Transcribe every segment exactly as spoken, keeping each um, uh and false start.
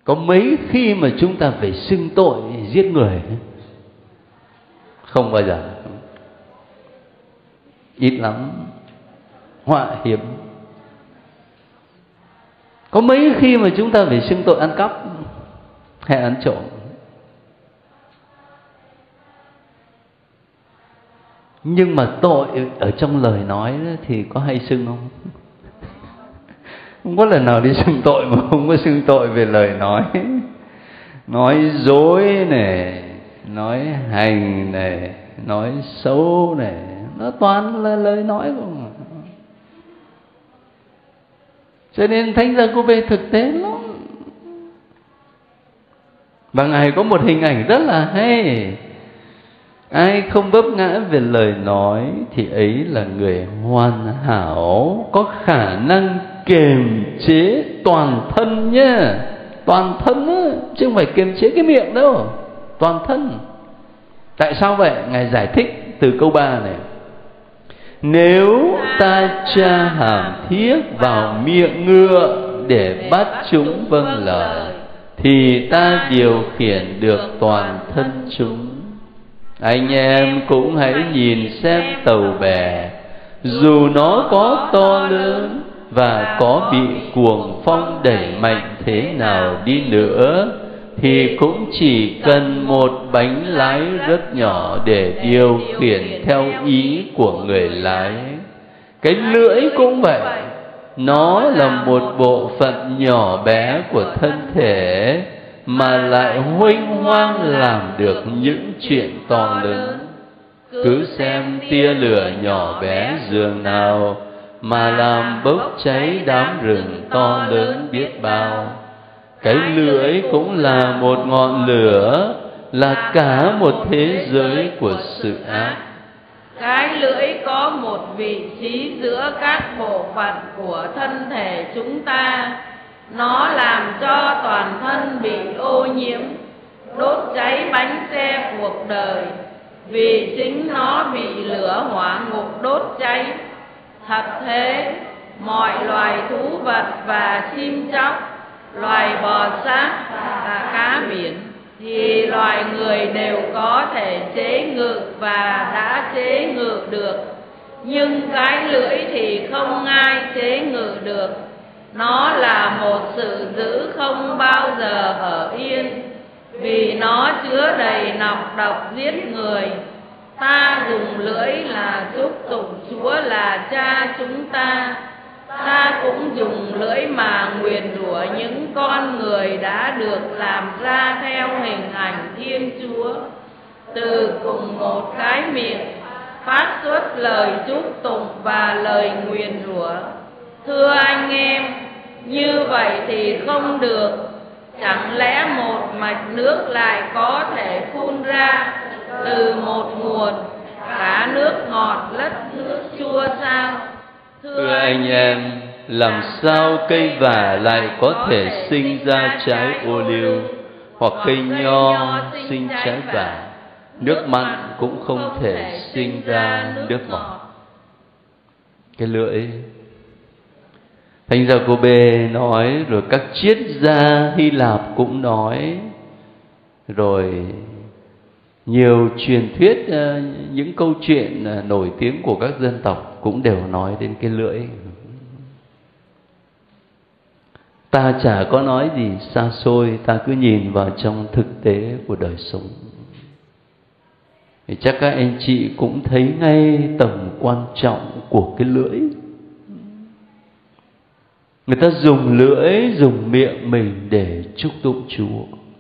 Có mấy khi mà chúng ta phải xưng tội giết người? Không bao giờ. Ít lắm, họa hiểm. Có mấy khi mà chúng ta phải xưng tội ăn cắp hay ăn trộm? Nhưng mà tội ở trong lời nói thì có hay xưng không? Không có lần nào đi xưng tội mà không có xưng tội về lời nói. Nói dối này, nói hành này, nói xấu này, nó toàn là lời nói không. Cho nên Thánh Gia Cô Bê thực tế lắm. Và Ngài có một hình ảnh rất là hay. Ai không vấp ngã về lời nói thì ấy là người hoàn hảo, có khả năng kiềm chế toàn thân nhé. Toàn thân á, chứ không phải kiềm chế cái miệng đâu. Toàn thân. Tại sao vậy? Ngài giải thích từ câu ba này. Nếu ta tra hàm thiết vào miệng ngựa để bắt chúng vâng lời, thì ta điều khiển được toàn thân chúng. Anh em cũng hãy nhìn xem tàu bè, dù nó có to lớn và có bị cuồng phong đẩy mạnh thế nào đi nữa, thì cũng chỉ cần một bánh lái rất nhỏ để điều khiển theo ý của người lái. Cái lưỡi cũng vậy, nó là một bộ phận nhỏ bé của thân thể mà lại huênh hoang làm được những chuyện to lớn. Cứ xem tia lửa nhỏ bé dường nào mà làm bốc cháy đám rừng to lớn biết bao. Cái lưỡi cũng là một ngọn lửa, là cả một thế giới của sự ác. Cái lưỡi có một vị trí giữa các bộ phận của thân thể chúng ta. Nó làm cho toàn thân bị ô nhiễm, đốt cháy bánh xe cuộc đời, vì chính nó bị lửa hỏa ngục đốt cháy. Thật thế, mọi loài thú vật và chim chóc, loài bò sát và cá biển, thì loài người đều có thể chế ngự và đã chế ngự được. Nhưng cái lưỡi thì không ai chế ngự được. Nó là một sự giữ không bao giờ ở yên, vì nó chứa đầy nọc độc giết người. Ta dùng lưỡi là chúc tụng Chúa là Cha chúng ta. Ta cũng dùng lưỡi mà nguyền rủa những con người đã được làm ra theo hình ảnh Thiên Chúa. Từ cùng một cái miệng phát xuất lời chúc tụng và lời nguyền rủa. Thưa anh em, như vậy thì không được. Chẳng lẽ một mạch nước lại có thể phun ra từ một nguồn cả nước ngọt lẫn nước chua sao? Thưa anh em, làm sao cây vả lại có thể sinh ra trái ô liu, hoặc cây nho sinh trái vả? Nước mặn cũng không thể sinh ra nước ngọt. Cái lưỡi, Thánh Gia Cô Bê nói, rồi các triết gia Hy Lạp cũng nói, rồi nhiều truyền thuyết, những câu chuyện nổi tiếng của các dân tộc cũng đều nói đến cái lưỡi. Ta chả có nói gì xa xôi, ta cứ nhìn vào trong thực tế của đời sống thì chắc các anh chị cũng thấy ngay tầm quan trọng của cái lưỡi. Người ta dùng lưỡi, dùng miệng mình để chúc tụng Chúa,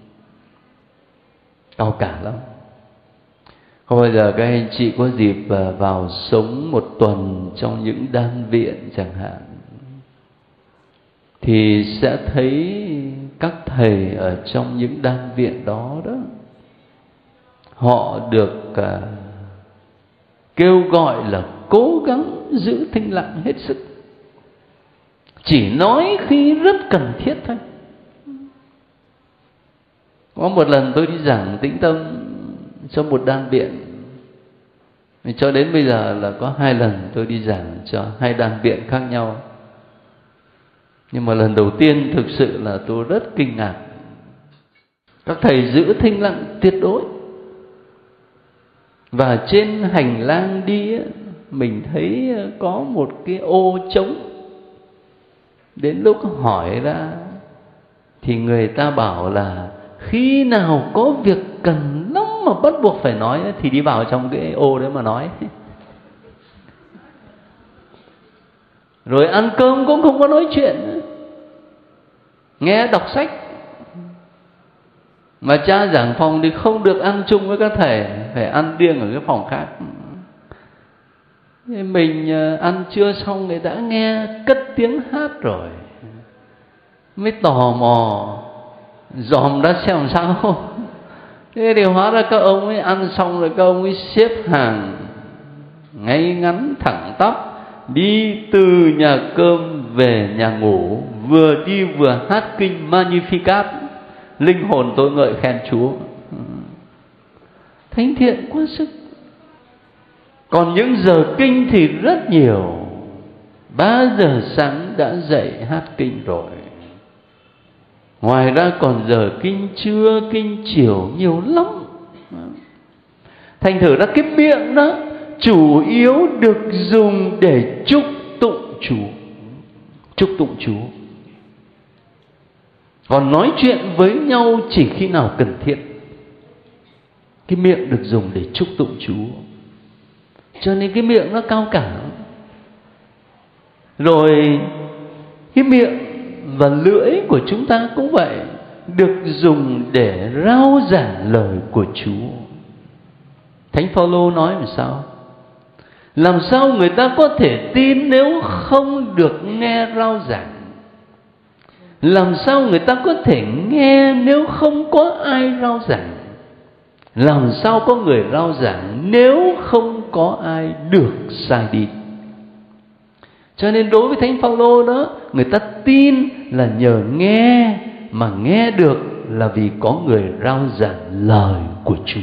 cao cả lắm. Không bao giờ các anh chị có dịp vào sống một tuần trong những đan viện chẳng hạn, thì sẽ thấy các thầy ở trong những đan viện đó đó, họ được uh, kêu gọi là cố gắng giữ thinh lặng hết sức, chỉ nói khi rất cần thiết thôi. Có một lần tôi đi giảng tĩnh tâm cho một đan viện, cho đến bây giờ là có hai lần tôi đi giảng cho hai đan viện khác nhau. Nhưng mà lần đầu tiên thực sự là tôi rất kinh ngạc. Các thầy giữ thinh lặng tuyệt đối. Và trên hành lang đi mình thấy có một cái ô trống. Đến lúc hỏi ra thì người ta bảo là khi nào có việc cần lắm mà bắt buộc phải nói thì đi vào trong cái ô đấy mà nói. Rồi ăn cơm cũng không có nói chuyện, nghe đọc sách. Mà cha giảng phòng thì không được ăn chung với các thầy, phải ăn riêng ở cái phòng khác. Mình ăn trưa xong người đã nghe cất tiếng hát rồi, mới tò mò dòm ra xem sao. Thế thì hóa ra các ông ấy ăn xong rồi các ông ấy xếp hàng ngay ngắn thẳng tắp, đi từ nhà cơm về nhà ngủ, vừa đi vừa hát kinh Magnificat, linh hồn tôi ngợi khen Chúa. Thánh thiện quá sức. Còn những giờ kinh thì rất nhiều. Ba giờ sáng đã dậy hát kinh rồi. Ngoài ra còn giờ kinh trưa, kinh chiều nhiều lắm. Thành thử ra cái miệng đó chủ yếu được dùng để chúc tụng Chúa. Chúc tụng Chúa. Còn nói chuyện với nhau chỉ khi nào cần thiết. Cái miệng được dùng để chúc tụng Chúa. Cho nên cái miệng nó cao cả. Rồi cái miệng và lưỡi của chúng ta cũng vậy, được dùng để rao giảng lời của Chúa. Thánh Phaolô nói làm sao? Làm sao người ta có thể tin nếu không được nghe rao giảng? Làm sao người ta có thể nghe nếu không có ai rao giảng? Làm sao có người rao giảng nếu không có ai được sai đi? Cho nên đối với Thánh Phaolô đó, người ta tin là nhờ nghe, mà nghe được là vì có người rao giảng lời của Chúa.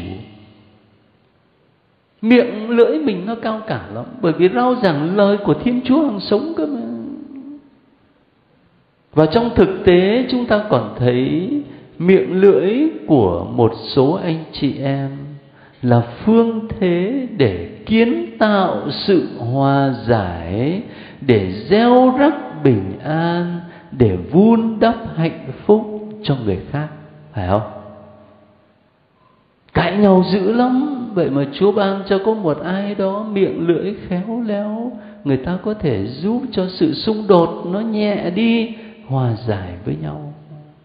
Miệng lưỡi mình nó cao cả lắm, bởi vì rao giảng lời của Thiên Chúa hằng sống cơ mà. Và trong thực tế chúng ta còn thấy miệng lưỡi của một số anh chị em là phương thế để kiến tạo sự hòa giải, để gieo rắc bình an, để vun đắp hạnh phúc cho người khác, phải không? Cãi nhau dữ lắm. Vậy mà Chúa ban cho có một ai đó miệng lưỡi khéo léo, người ta có thể giúp cho sự xung đột nó nhẹ đi, hòa giải với nhau.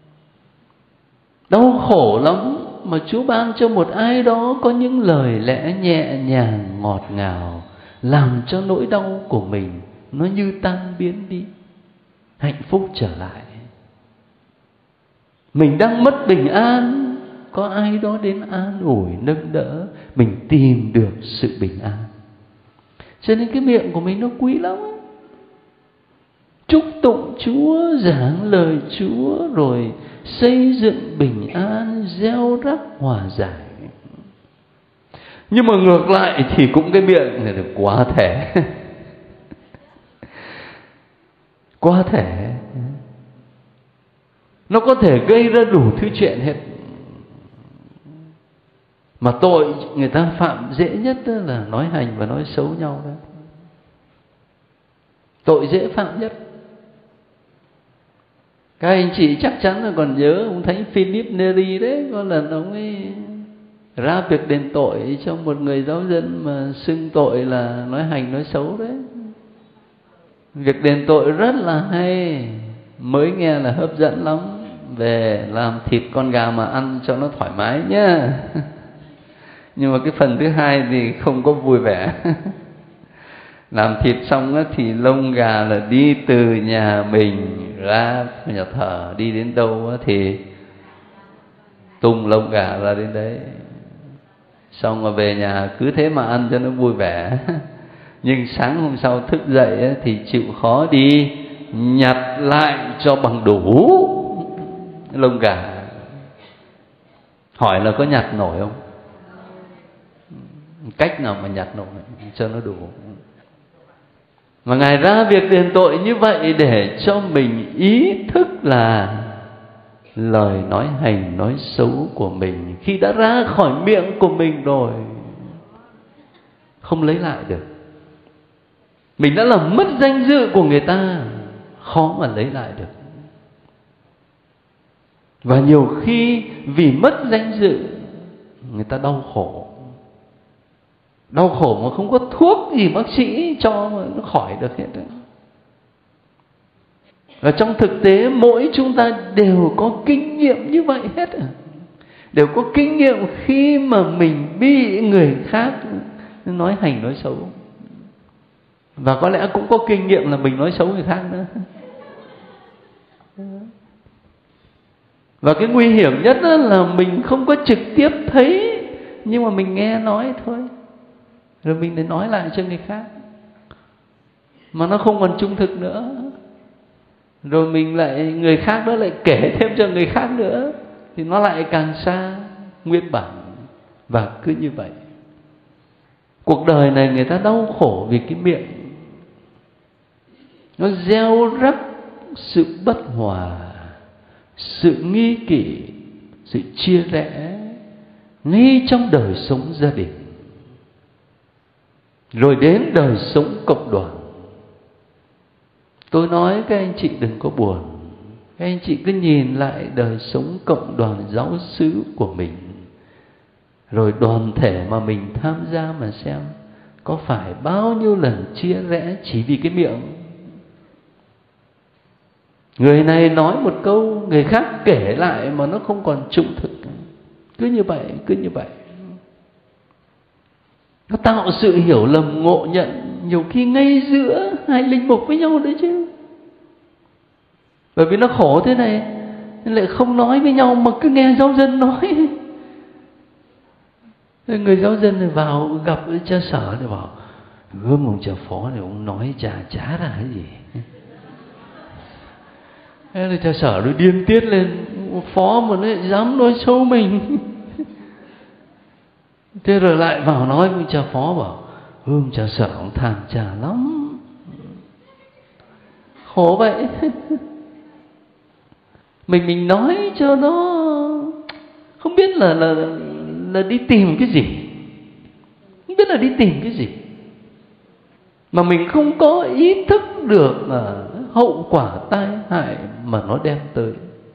Đau khổ lắm mà Chúa ban cho một ai đó có những lời lẽ nhẹ nhàng ngọt ngào, làm cho nỗi đau của mình nó như tan biến đi, hạnh phúc trở lại. Mình đang mất bình an, có ai đó đến an ủi nâng đỡ, mình tìm được sự bình an. Cho nên cái miệng của mình nó quý lắm. Chúc tụng Chúa, giảng lời Chúa, rồi xây dựng bình an, gieo rắc hòa giải. Nhưng mà ngược lại thì cũng cái miệng này được quá thể. Quá thể. Nó có thể gây ra đủ thứ chuyện hết. Mà tội người ta phạm dễ nhất là nói hành và nói xấu nhau đó. Tội dễ phạm nhất. Các anh chị chắc chắn là còn nhớ ông Thánh Philip Neri đấy, có lần ông ấy ra việc đền tội cho một người giáo dân mà xưng tội là nói hành nói xấu đấy. Việc đền tội rất là hay, mới nghe là hấp dẫn lắm. Về làm thịt con gà mà ăn cho nó thoải mái nhá. Nhưng mà cái phần thứ hai thì không có vui vẻ. Làm thịt xong thì lông gà là đi từ nhà mình ra nhà thờ, đi đến đâu thì tung lông gà ra đến đấy. Xong rồi về nhà cứ thế mà ăn cho nó vui vẻ. Nhưng sáng hôm sau thức dậy thì chịu khó đi nhặt lại cho bằng đủ lông gà. Hỏi là có nhặt nổi không? Cách nào mà nhặt nổi cho nó đủ. Mà Ngài ra việc đền tội như vậy để cho mình ý thức là lời nói hành nói xấu của mình khi đã ra khỏi miệng của mình rồi không lấy lại được. Mình đã làm mất danh dự của người ta, khó mà lấy lại được. Và nhiều khi vì mất danh dự, người ta đau khổ. Đau khổ mà không có thuốc gì bác sĩ cho mà nó khỏi được hết. Và trong thực tế mỗi chúng ta đều có kinh nghiệm như vậy hết. Đều có kinh nghiệm khi mà mình bị người khác nói hành nói xấu. Và có lẽ cũng có kinh nghiệm là mình nói xấu người khác nữa. Và cái nguy hiểm nhất là mình không có trực tiếp thấy, nhưng mà mình nghe nói thôi, rồi mình lại nói lại cho người khác, mà nó không còn trung thực nữa. Rồi mình lại, người khác đó lại kể thêm cho người khác nữa, thì nó lại càng xa nguyên bản. Và cứ như vậy, cuộc đời này người ta đau khổ vì cái miệng. Nó gieo rắc sự bất hòa, sự nghi kỷ, sự chia rẽ ngay trong đời sống gia đình, rồi đến đời sống cộng đoàn. Tôi nói các anh chị đừng có buồn. Các anh chị cứ nhìn lại đời sống cộng đoàn giáo xứ của mình, rồi đoàn thể mà mình tham gia mà xem, có phải bao nhiêu lần chia rẽ chỉ vì cái miệng. Người này nói một câu, người khác kể lại mà nó không còn trung thực. Cứ như vậy, cứ như vậy. Nó tạo sự hiểu lầm ngộ nhận, nhiều khi ngay giữa hai linh mục với nhau đấy chứ. Bởi vì nó khổ thế này, nên lại không nói với nhau mà cứ nghe giáo dân nói. Người giáo dân này vào gặp cha sở thì bảo: gớm ông cha phó này ông nói chả chả ra cái gì. Thế là cha sở nó điên tiết lên, phó mà nó dám nói xấu mình. Thế rồi lại vào nói với cha phó bảo: ông cha sở ông than cha lắm. Khổ vậy. Mình mình nói cho nó không biết là là là đi tìm cái gì, không biết là đi tìm cái gì, mà mình không có ý thức được là hậu quả tai hại mà nó đem tới.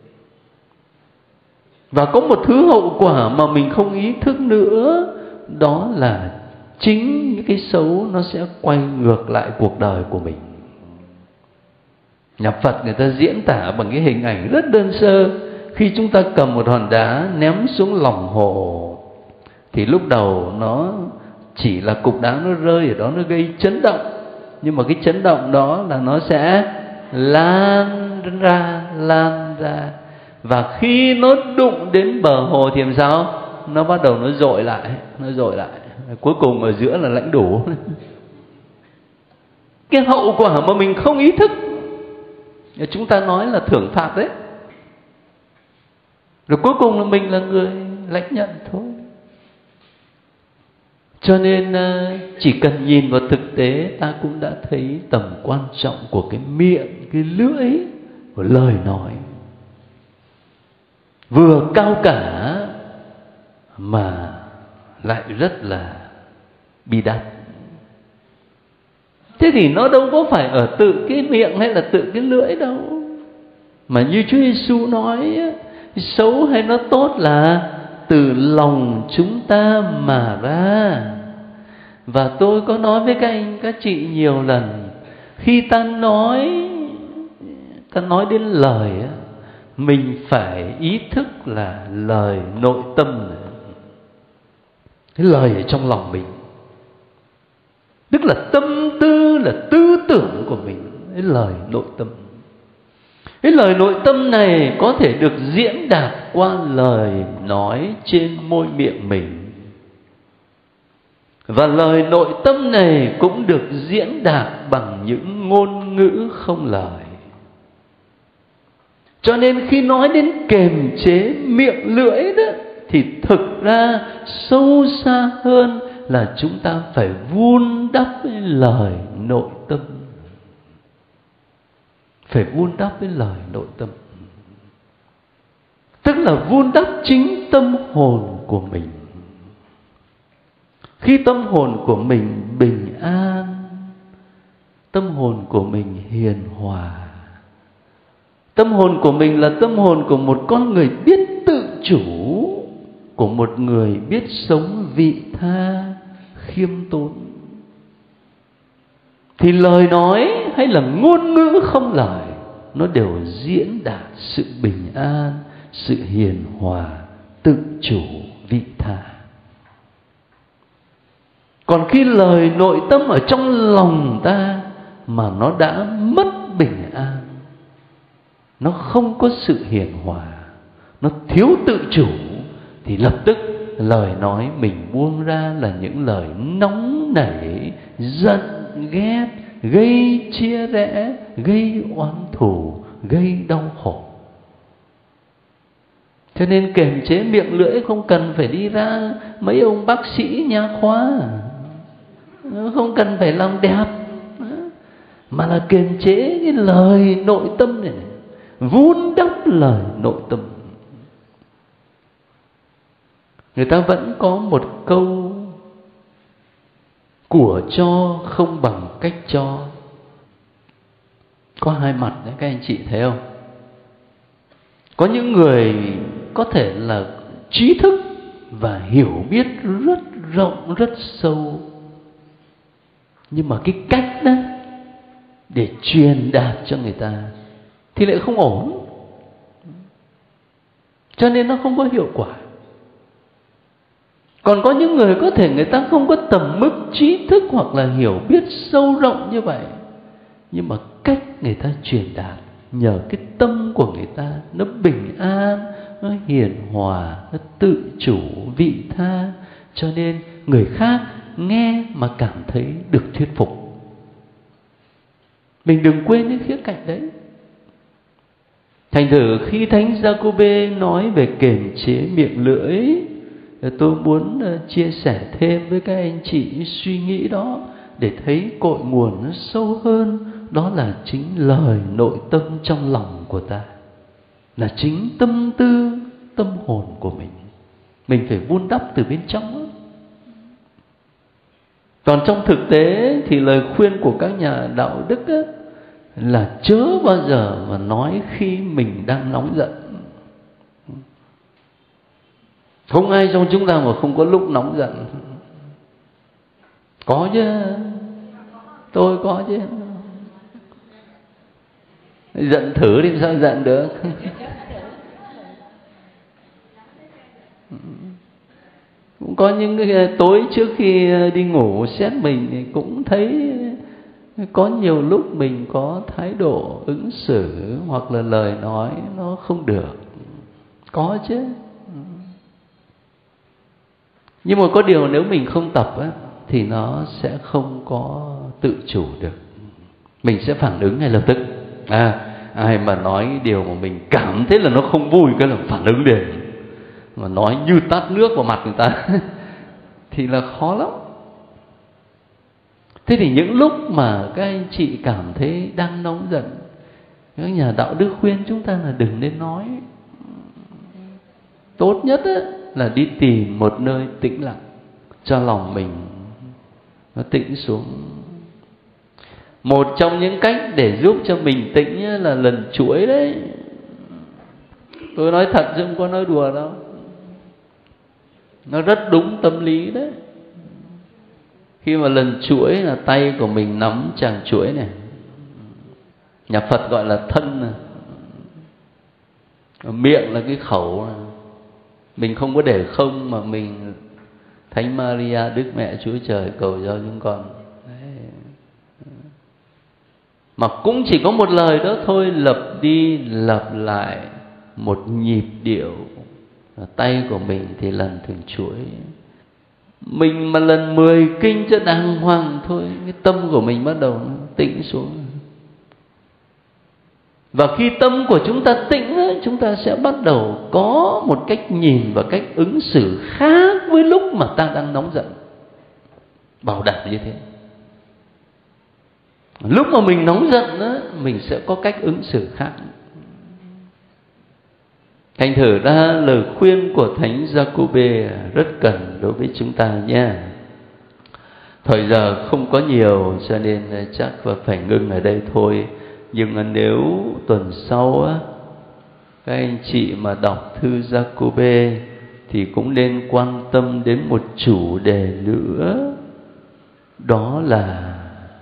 Và có một thứ hậu quả mà mình không ý thức nữa, đó là chính những cái xấu nó sẽ quay ngược lại cuộc đời của mình. Nhà Phật người ta diễn tả bằng cái hình ảnh rất đơn sơ. Khi chúng ta cầm một hòn đá ném xuống lòng hồ, thì lúc đầu nó chỉ là cục đá nó rơi ở đó, nó gây chấn động. Nhưng mà cái chấn động đó là nó sẽ lan ra, lan ra. Và khi nó đụng đến bờ hồ thì làm sao? Nó bắt đầu nó dội lại, nó dội lại. Cuối cùng ở giữa là lãnh đủ. Cái hậu quả mà mình không ý thức, chúng ta nói là thưởng phạt đấy. Rồi cuối cùng là mình là người lãnh nhận thôi. Cho nên chỉ cần nhìn vào thực tế, ta cũng đã thấy tầm quan trọng của cái miệng, cái lưỡi, của lời nói. Vừa cao cả mà lại rất là bi đát. Thế thì nó đâu có phải ở tự cái miệng hay là tự cái lưỡi đâu, mà như Chúa Giêsu nói, xấu hay nó tốt là từ lòng chúng ta mà ra. Và tôi có nói với các anh các chị nhiều lần, khi ta nói ta nói đến lời, mình phải ý thức là lời nội tâm, cái lời ở trong lòng mình, tức là tâm tư, là tư tưởng của mình, cái lời nội tâm. Cái lời nội tâm này có thể được diễn đạt qua lời nói trên môi miệng mình, và lời nội tâm này cũng được diễn đạt bằng những ngôn ngữ không lời. Cho nên khi nói đến kiềm chế miệng lưỡi đó, thì thực ra sâu xa hơn là chúng ta phải vun đắp cái lời nội tâm. Phải vun đắp cái lời nội tâm. là vun đắp chính tâm hồn của mình. Khi tâm hồn của mình bình an, tâm hồn của mình hiền hòa, tâm hồn của mình là tâm hồn của một con người biết tự chủ, của một người biết sống vị tha, khiêm tốn, thì lời nói hay là ngôn ngữ không lời nó đều diễn đạt sự bình an, sự hiền hòa, tự chủ, vị tha. Còn khi lời nội tâm ở trong lòng ta mà nó đã mất bình an, nó không có sự hiền hòa, nó thiếu tự chủ, thì lập tức lời nói mình buông ra là những lời nóng nảy, giận ghét, gây chia rẽ, gây oán thù, gây đau khổ. Cho nên kiềm chế miệng lưỡi không cần phải đi ra mấy ông bác sĩ nha khoa, không cần phải làm đẹp, mà là kiềm chế cái lời nội tâm này, này vun đắp lời nội tâm. Người ta vẫn có một câu của cho không bằng cách cho. Có hai mặt đấy, các anh chị thấy không? Có những người có thể là trí thức và hiểu biết rất rộng, rất sâu, nhưng mà cái cách đó để truyền đạt cho người ta thì lại không ổn, cho nên nó không có hiệu quả. Còn có những người có thể người ta không có tầm mức trí thức hoặc là hiểu biết sâu rộng như vậy, nhưng mà cách người ta truyền đạt nhờ cái tâm của người ta nó bình an, nó hiền hòa, nó tự chủ, vị tha, cho nên người khác nghe mà cảm thấy được thuyết phục. Mình đừng quên những khía cạnh đấy. Thành thử khi Thánh Giacôbê nói về kiềm chế miệng lưỡi, tôi muốn chia sẻ thêm với các anh chị suy nghĩ đó để thấy cội nguồn nó sâu hơn. Đó là chính lời nội tâm trong lòng của ta, là chính tâm tư, tâm hồn của mình. Mình phải vun đắp từ bên trong. Còn trong thực tế thì lời khuyên của các nhà đạo đức á, là chớ bao giờ mà nói khi mình đang nóng giận. Không ai trong chúng ta mà không có lúc nóng giận. Có chứ, tôi có chứ. Giận thử thì sao giận được. Cũng có những cái tối trước khi đi ngủ xét mình thì cũng thấy có nhiều lúc mình có thái độ ứng xử hoặc là lời nói nó không được. Có chứ. Nhưng mà có điều nếu mình không tập á, thì nó sẽ không có tự chủ được. Mình sẽ phản ứng ngay lập tức. À, ai mà nói điều mà mình cảm thấy là nó không vui, cái là phản ứng liền. Mà nói như tát nước vào mặt người ta thì là khó lắm. Thế thì những lúc mà các anh chị cảm thấy đang nóng giận, các nhà đạo đức khuyên chúng ta là đừng nên nói. Tốt nhất á, là đi tìm một nơi tĩnh lặng cho lòng mình nó tĩnh xuống. Một trong những cách để giúp cho mình tĩnh là lần chuỗi đấy. Tôi nói thật chứ không có nói đùa đâu. Nó rất đúng tâm lý đấy. Khi mà lần chuỗi là tay của mình nắm chàng chuỗi này, nhà Phật gọi là thân này, miệng là cái khẩu này. Mình không có để không mà mình Thánh Maria Đức Mẹ Chúa Trời cầu cho chúng con đấy. Mà cũng chỉ có một lời đó thôi, lặp đi lặp lại một nhịp điệu. Tay của mình thì lần thường chuỗi. Mình mà lần mười kinh cho đàng hoàng thôi, cái tâm của mình bắt đầu tĩnh xuống. Và khi tâm của chúng ta tĩnh, chúng ta sẽ bắt đầu có một cách nhìn và cách ứng xử khác với lúc mà ta đang nóng giận. Bảo đảm như thế. Lúc mà mình nóng giận đó, mình sẽ có cách ứng xử khác. Thành thử ra lời khuyên của Thánh Giacôbê rất cần đối với chúng ta nha. Thời giờ không có nhiều cho nên chắc là phải ngưng ở đây thôi. Nhưng mà nếu tuần sau á, các anh chị mà đọc thư Giacôbê thì cũng nên quan tâm đến một chủ đề nữa. Đó là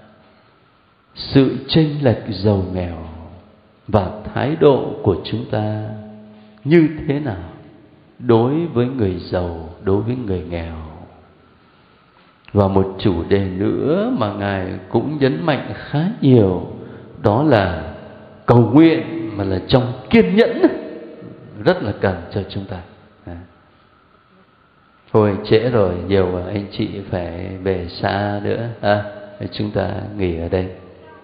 sự chênh lệch giàu nghèo và thái độ của chúng ta như thế nào đối với người giàu, đối với người nghèo. Và một chủ đề nữa mà Ngài cũng nhấn mạnh khá nhiều, đó là cầu nguyện mà là trong kiên nhẫn, rất là cần cho chúng ta. À. Thôi trễ rồi, nhiều anh chị phải về xa nữa. À, chúng ta nghỉ ở đây.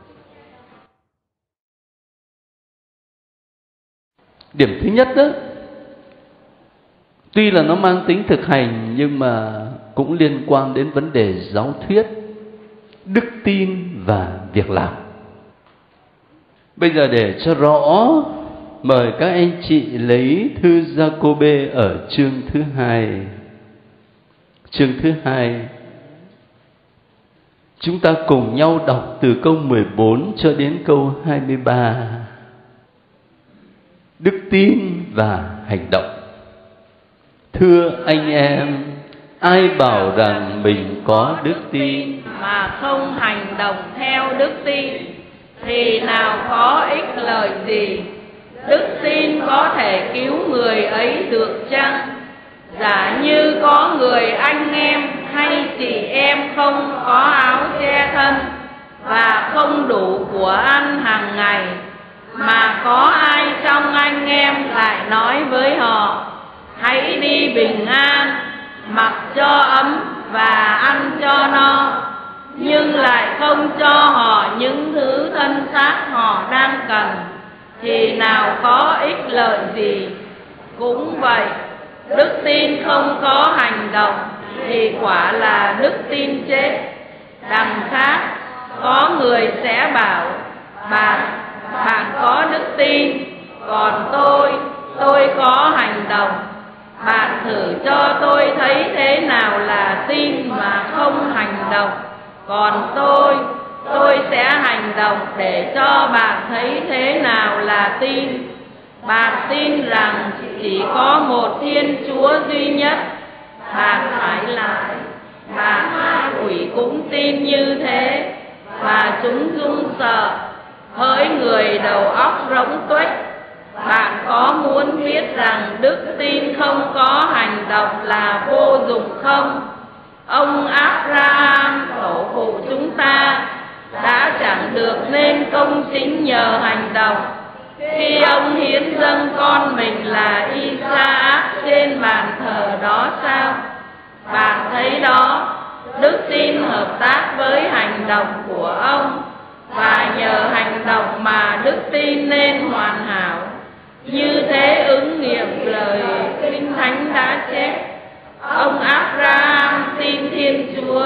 Điểm thứ nhất đó, tuy là nó mang tính thực hành nhưng mà cũng liên quan đến vấn đề giáo thuyết, đức tin và việc làm. Bây giờ để cho rõ, mời các anh chị lấy thư Giacôbê ở chương thứ hai. Chương thứ hai, chúng ta cùng nhau đọc từ câu mười bốn cho đến câu hai mươi ba. Đức tin và hành động. Thưa anh em, ai bảo rằng mình có đức tin mà không hành động theo đức tin thì nào có ích lợi gì? Đức tin có thể cứu người ấy được chăng? Giả như có người anh em hay chị em không có áo che thân và không đủ của ăn hàng ngày, mà có ai trong anh em lại nói với họ: hãy đi bình an, mặc cho ấm và ăn cho no, nhưng lại không cho họ những thứ thân xác họ đang cần, thì nào có ích lợi gì? Cũng vậy, đức tin không có hành động thì quả là đức tin chết. Đằng khác, có người sẽ bảo: bạn, bạn có đức tin, còn tôi, tôi có hành động. Bạn thử cho tôi thấy thế nào là tin mà không hành động, còn tôi, tôi sẽ hành động để cho bạn thấy thế nào là tin. Bạn tin rằng chỉ có một Thiên Chúa duy nhất. Bạn phải lại, bạn ma quỷ cũng tin như thế, và chúng run sợ, hỡi người đầu óc rỗng tuếch. Bạn có muốn biết rằng đức tin không có hành động là vô dụng không? Ông Abraham, tổ phụ chúng ta, đã chẳng được nên công chính nhờ hành động khi ông hiến dâng con mình là Isaac trên bàn thờ đó sao? Bạn thấy đó, đức tin hợp tác với hành động của ông, và nhờ hành động mà đức tin nên hoàn hảo. Như thế ứng nghiệm lời Kinh Thánh đã chép: ông Abraham tin Thiên Chúa,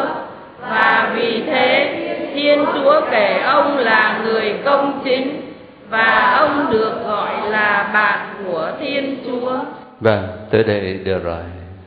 và vì thế Thiên Chúa kể ông là người công chính, và ông được gọi là bạn của Thiên Chúa. Vâng, tới đây được rồi.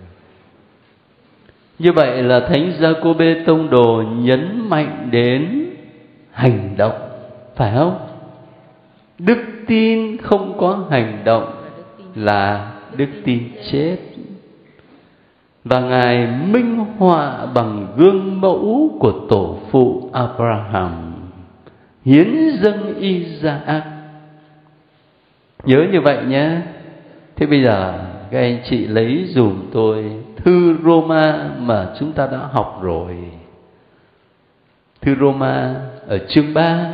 Như vậy là Thánh Giacôbê Tông Đồ nhấn mạnh đến hành động, phải không? Đức tin không có hành động là đức tin chết. Và Ngài minh họa bằng gương mẫu của tổ phụ Abraham, hiến dâng Isaac. Nhớ như vậy nhé. Thế bây giờ các anh chị lấy dùm tôi thư Roma mà chúng ta đã học rồi. Thư Roma ở chương ba,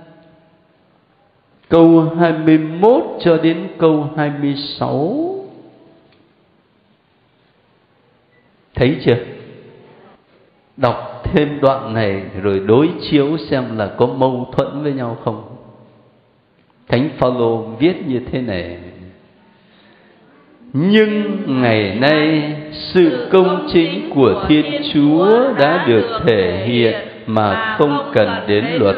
câu hai mươi mốt cho đến câu hai mươi sáu. Thấy chưa? Đọc thêm đoạn này rồi đối chiếu xem là có mâu thuẫn với nhau không. Thánh Phaolô viết như thế này: nhưng ngày nay sự công chính của Thiên Chúa đã được thể hiện mà không cần đến luật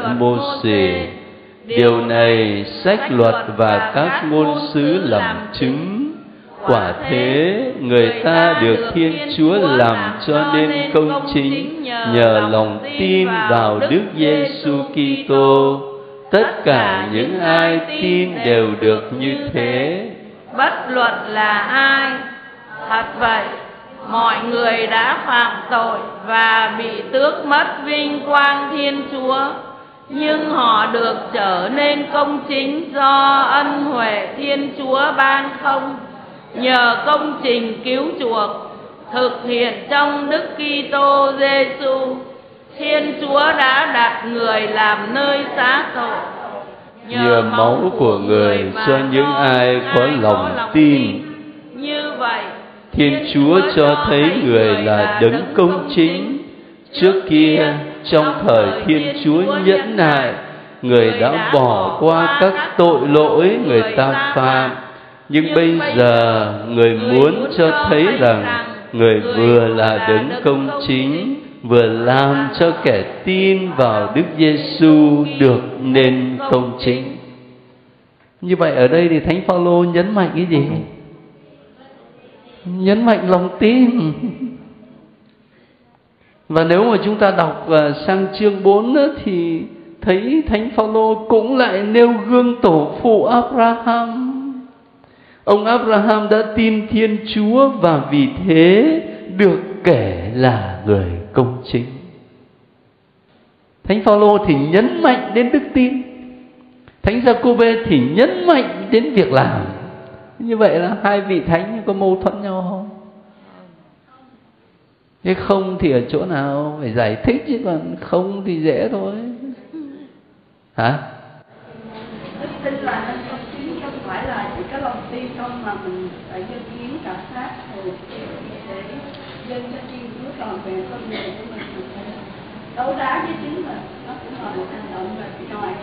Mô-sê. Điều này sách luật và các ngôn sứ làm chứng. Quả thế người ta được Thiên Chúa làm cho nên công chính nhờ lòng tin vào Đức Giêsu Kitô. Tất cả những ai tin đều được như thế, bất luận là ai. Thật vậy, mọi người đã phạm tội và bị tước mất vinh quang Thiên Chúa, nhưng họ được trở nên công chính do ân huệ Thiên Chúa ban không, nhờ công trình cứu chuộc thực hiện trong Đức Kitô Giêsu. Thiên Chúa đã đặt người làm nơi xá tội nhờ máu của người cho những ai có lòng tin. Như vậy, Thiên Chúa cho thấy người là đấng công chính. Trước kia, trong thời Thiên Chúa nhẫn nại, người đã bỏ qua các tội lỗi người ta phạm. Nhưng bây giờ, người muốn cho thấy rằng người vừa là đấng công chính, vừa làm cho kẻ tin vào Đức Giêsu được nên công chính. Như vậy ở đây thì Thánh Phaolô nhấn mạnh cái gì? Nhấn mạnh lòng tin. Và nếu mà chúng ta đọc sang chương bốn thì thấy Thánh Phaolô cũng lại nêu gương tổ phụ Abraham. Ông Abraham đã tin Thiên Chúa và vì thế được kể là người công chính. Thánh Phaolô thì nhấn mạnh đến đức tin, Thánh Giacôbê thì nhấn mạnh đến việc làm. Như vậy là hai vị thánh có mâu thuẫn nhau không? Thế không thì ở chỗ nào phải giải thích, chứ còn không thì dễ thôi. Hả? Đức tin là nên công chính, không phải là chỉ có lòng tin không, mà mình phải dân hiến cả xác để dân cho Thiên Chúa tròn vẹn con người của mình. Mình phải đấu đá với chính mình, nó cũng là một hành động về phía ngoài.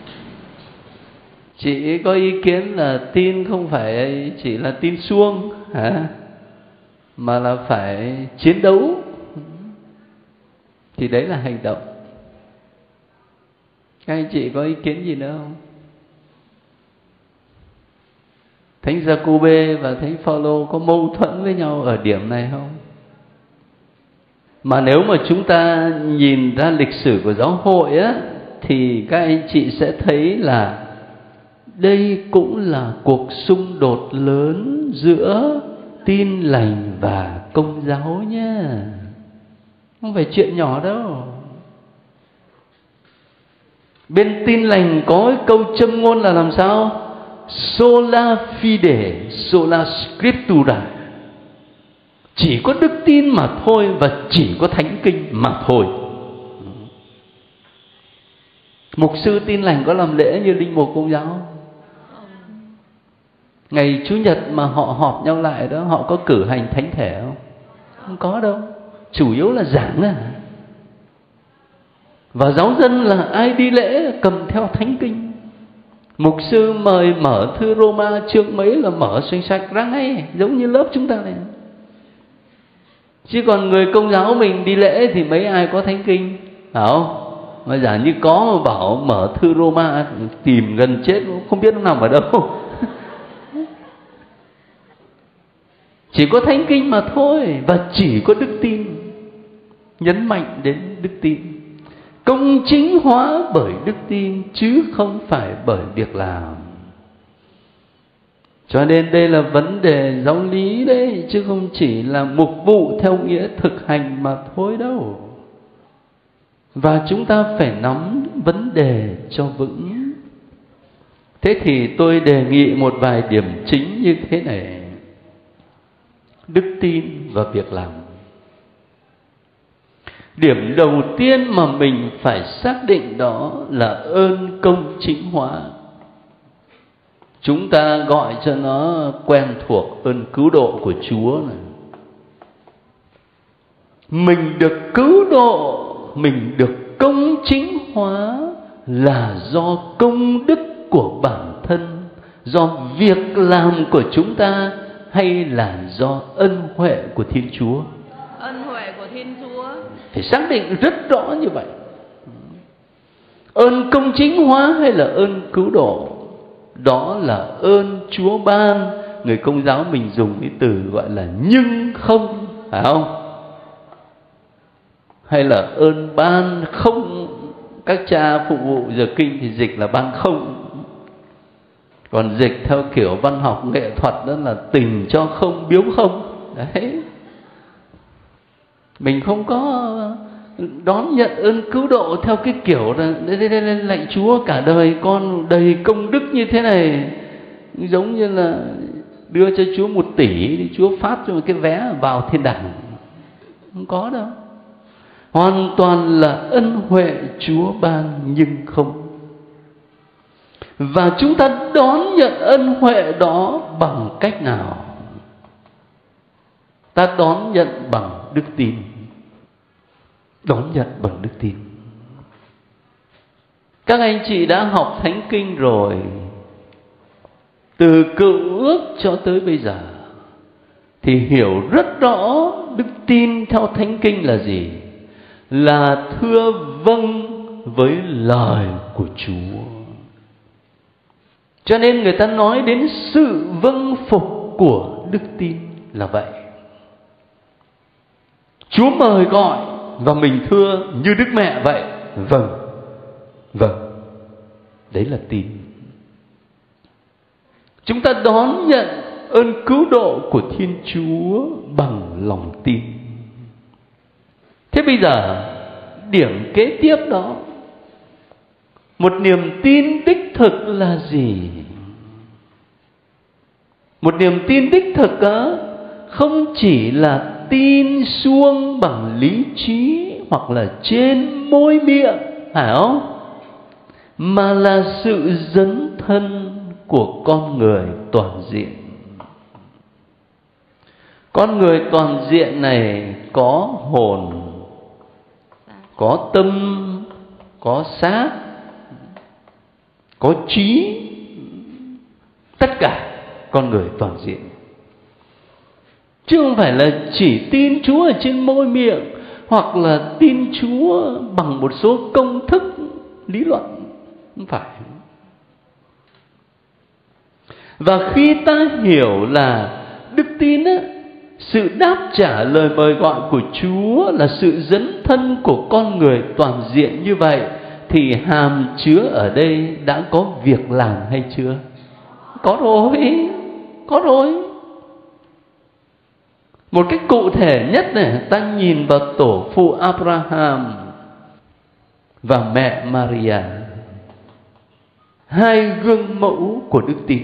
Chị có ý kiến là tin không phải chỉ là tin suông hả? Mà là phải chiến đấu. Thì đấy là hành động. Các anh chị có ý kiến gì nữa không? Thánh Giacôbê và Thánh Phaolô có mâu thuẫn với nhau ở điểm này không? Mà nếu mà chúng ta nhìn ra lịch sử của giáo hội á, thì các anh chị sẽ thấy là đây cũng là cuộc xung đột lớn giữa tin lành và công giáo nhé. Không phải chuyện nhỏ đâu. Bên tin lành có câu châm ngôn là làm sao? Sola fide, sola scriptura. Chỉ có đức tin mà thôi, và chỉ có thánh kinh mà thôi. Mục sư tin lành có làm lễ như linh mục công giáo? Ngày Chủ nhật mà họ họp nhau lại đó, họ có cử hành thánh thể không? Không có đâu. Chủ yếu là giảng à. Và giáo dân là ai đi lễ cầm theo thánh kinh. Mục sư mời mở thư Roma chương mấy là mở xoành sạch ra ngay, giống như lớp chúng ta này. Chứ còn người công giáo mình đi lễ thì mấy ai có thánh kinh, phải không? Mà giả như có mà bảo mở thư Roma tìm gần chết, không biết nó nằm ở đâu. Chỉ có thánh kinh mà thôi, và chỉ có đức tin. Nhấn mạnh đến đức tin. Công chính hóa bởi đức tin, chứ không phải bởi việc làm. Cho nên đây là vấn đề giáo lý đấy, chứ không chỉ là mục vụ theo nghĩa thực hành mà thôi đâu. Và chúng ta phải nắm vấn đề cho vững. Thế thì tôi đề nghị một vài điểm chính như thế này: đức tin và việc làm. Điểm đầu tiên mà mình phải xác định đó là ơn công chính hóa. Chúng ta gọi cho nó quen thuộc ơn cứu độ của Chúa này. Mình được cứu độ, mình được công chính hóa là do công đức của bản thân, do việc làm của chúng ta, hay là do ân huệ của Thiên Chúa? Ân huệ của Thiên Chúa. Phải xác định rất rõ như vậy. Ơn công chính hóa hay là ơn cứu độ? Đó là ơn Chúa ban người Công giáo mình dùng cái từ gọi là nhưng không, phải không? Hay là ơn ban không. Các cha phụ vụ giờ kinh thì dịch là ban không. Còn dịch theo kiểu văn học nghệ thuật đó là tình cho không biếu không. Đấy. Mình không có đón nhận ơn cứu độ theo cái kiểu là lạy Chúa cả đời con đầy công đức như thế này, giống như là đưa cho Chúa một tỷ thì Chúa phát cho một cái vé vào thiên đàng. Không có đâu. Hoàn toàn là ân huệ Chúa ban nhưng không. Và chúng ta đón nhận ân huệ đó bằng cách nào? Ta đón nhận bằng đức tin. Đón nhận bằng đức tin. Các anh chị đã học Thánh Kinh rồi, từ Cựu Ước cho tới bây giờ, thì hiểu rất rõ đức tin theo Thánh Kinh là gì? Là thưa vâng với lời của Chúa. Cho nên người ta nói đến sự vâng phục của đức tin là vậy. Chúa mời gọi và mình thưa như Đức Mẹ vậy. Vâng, vâng. Đấy là tin. Chúng ta đón nhận ơn cứu độ của Thiên Chúa bằng lòng tin. Thế bây giờ điểm kế tiếp đó, một niềm tin đích thực là gì? Một niềm tin đích thực đó không chỉ là tin suông bằng lý trí hoặc là trên môi miệng, phải không? Mà là sự dấn thân của con người toàn diện. Con người toàn diện này có hồn, có tâm, có xác, có trí, tất cả con người toàn diện. Chứ không phải là chỉ tin Chúa ở trên môi miệng, hoặc là tin Chúa bằng một số công thức lý luận. Không phải. Và khi ta hiểu là đức tin á, sự đáp trả lời mời gọi của Chúa là sự dấn thân của con người toàn diện như vậy, thì hàm chứa ở đây đã có việc làm hay chưa? Có rồi, có rồi. Một cách cụ thể nhất này, ta nhìn vào tổ phụ Abraham và mẹ Maria, hai gương mẫu của đức tin.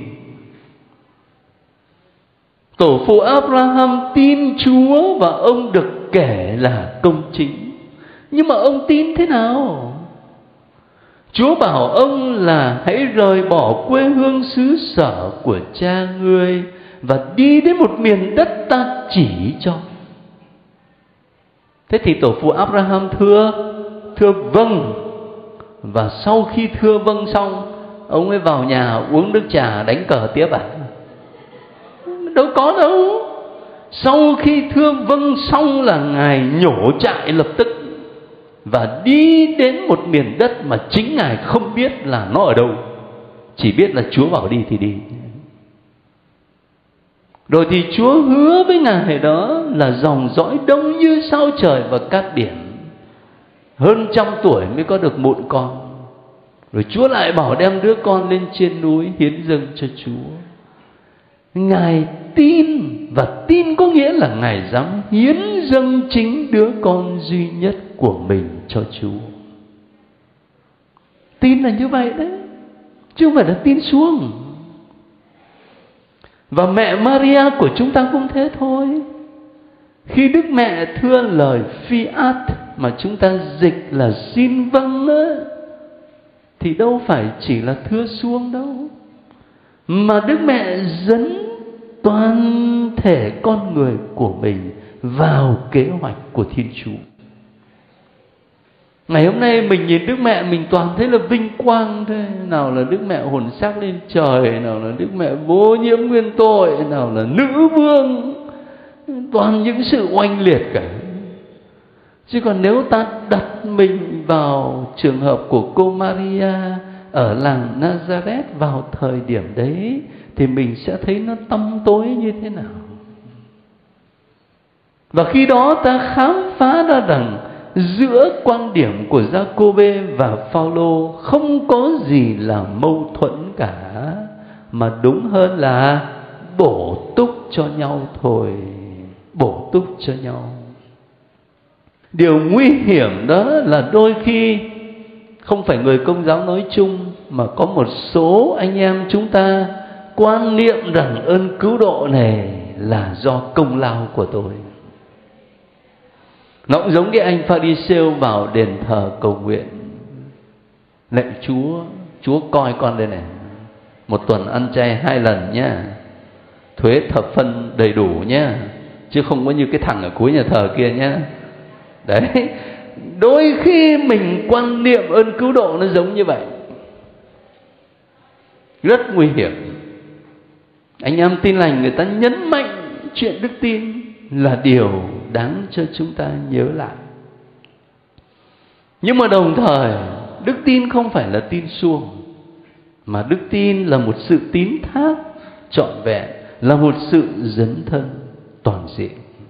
Tổ phụ Abraham tin Chúa và ông được kể là công chính. Nhưng mà ông tin thế nào? Chúa bảo ông là hãy rời bỏ quê hương xứ sở của cha ngươi và đi đến một miền đất ta chỉ cho. Thế thì tổ phụ Abraham thưa, thưa vâng. Và sau khi thưa vâng xong, ông ấy vào nhà uống nước trà đánh cờ tiếp à? Đâu có đâu. Sau khi thưa vâng xong là Ngài nhổ trại lập tức và đi đến một miền đất mà chính Ngài không biết là nó ở đâu, chỉ biết là Chúa bảo đi thì đi. Rồi thì Chúa hứa với Ngài đó là dòng dõi đông như sao trời và cát biển, hơn trăm tuổi mới có được mụn con. Rồi Chúa lại bảo đem đứa con lên trên núi hiến dâng cho Chúa. Ngài tin, và tin có nghĩa là Ngài dám hiến dâng chính đứa con duy nhất của mình cho Chúa. Tin là như vậy đấy, chứ không phải là tin suông. Và mẹ Maria của chúng ta cũng thế thôi. Khi Đức Mẹ thưa lời fiat mà chúng ta dịch là xin vâng á, thì đâu phải chỉ là thưa suông đâu, mà Đức Mẹ dẫn toàn thể con người của mình vào kế hoạch của Thiên Chúa. Ngày hôm nay mình nhìn Đức Mẹ mình toàn thấy là vinh quang thôi. Nào là Đức Mẹ hồn xác lên trời, nào là Đức Mẹ vô nhiễm nguyên tội, nào là nữ vương, toàn những sự oanh liệt cả. Chứ còn nếu ta đặt mình vào trường hợp của cô Maria ở làng Nazareth vào thời điểm đấy, thì mình sẽ thấy nó tăm tối như thế nào. Và khi đó ta khám phá ra rằng giữa quan điểm của Giacôbê và Phao-lô không có gì là mâu thuẫn cả, mà đúng hơn là bổ túc cho nhau thôi, bổ túc cho nhau. Điều nguy hiểm đó là đôi khi không phải người Công giáo nói chung, mà có một số anh em chúng ta quan niệm rằng ơn cứu độ này là do công lao của tôi. Nó cũng giống cái anh Pha-ri-sêu vào đền thờ cầu nguyện: lạy Chúa, Chúa coi con đây này, một tuần ăn chay hai lần nhá, thuế thập phân đầy đủ nhá, chứ không có như cái thằng ở cuối nhà thờ kia nhá. Đấy, đôi khi mình quan niệm ơn cứu độ nó giống như vậy, rất nguy hiểm. Anh em tin lành người ta nhấn mạnh chuyện đức tin là điều đáng cho chúng ta nhớ lại. Nhưng mà đồng thời, đức tin không phải là tin suông, mà đức tin là một sự tín thác trọn vẹn, là một sự dấn thân toàn diện.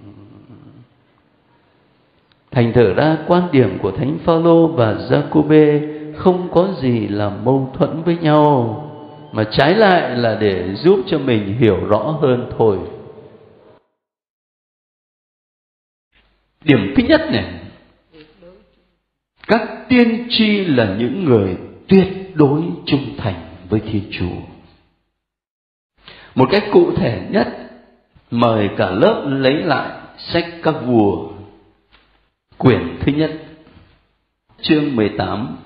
Thành thử ra quan điểm của Thánh Phao-lô và Giacôbê không có gì là mâu thuẫn với nhau, mà trái lại là để giúp cho mình hiểu rõ hơn thôi. Điểm thứ nhất này, các tiên tri là những người tuyệt đối trung thành với Thiên Chúa. Một cách cụ thể nhất, mời cả lớp lấy lại sách Các Vua, quyển thứ nhất, chương mười tám.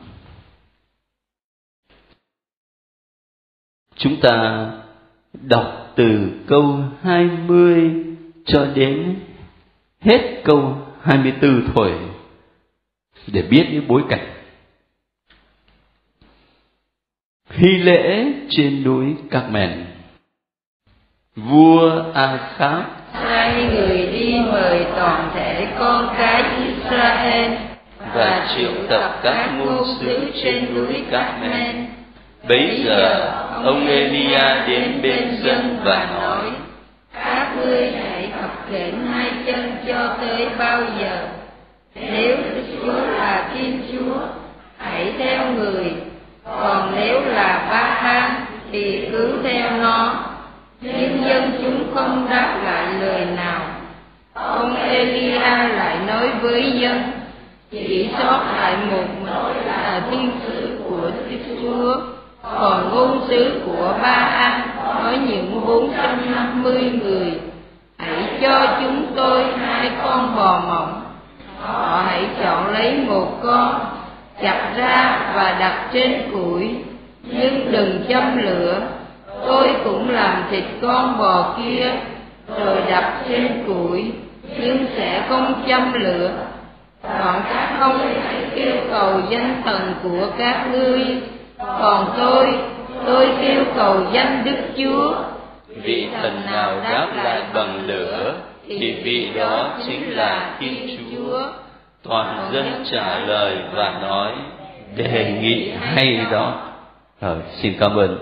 Chúng ta đọc từ câu hai mươi cho đến hết câu hai mươi tư thôi, để biết những bối cảnh. Hy lễ trên núi Carmel, vua A-kháp sai người đi mời toàn thể con cái Israel và triệu tập các ngôn sứ trên núi Carmel. Bấy giờ ông Elia đến bên dân và nói: các ngươi hãy khập khểnh hai chân cho tới bao giờ? Nếu Đức Chúa là Thiên Chúa, hãy theo người; còn nếu là Ba-han thì cứ theo nó. Nhưng dân chúng không đáp lại lời nào. Ông Elia lại nói với dân: chỉ sót lại một mình là thiên sứ của Đức Chúa, còn ngôn sứ của Ba-an có những bốn trăm năm mươi người. Hãy cho chúng tôi hai con bò mỏng. Họ hãy chọn lấy một con, chặt ra và đặt trên củi, nhưng đừng châm lửa. Tôi cũng làm thịt con bò kia, rồi đặt trên củi, nhưng sẽ không châm lửa. Còn các ông hãy kêu cầu danh thần của các ngươi, còn tôi, tôi kêu cầu danh Đức Chúa. Vị thần nào đáp lại bằng lửa thì vị đó chính là Thiên Chúa. Toàn dân trả lời và nói: đề nghị hay đó. Rồi, xin cảm ơn.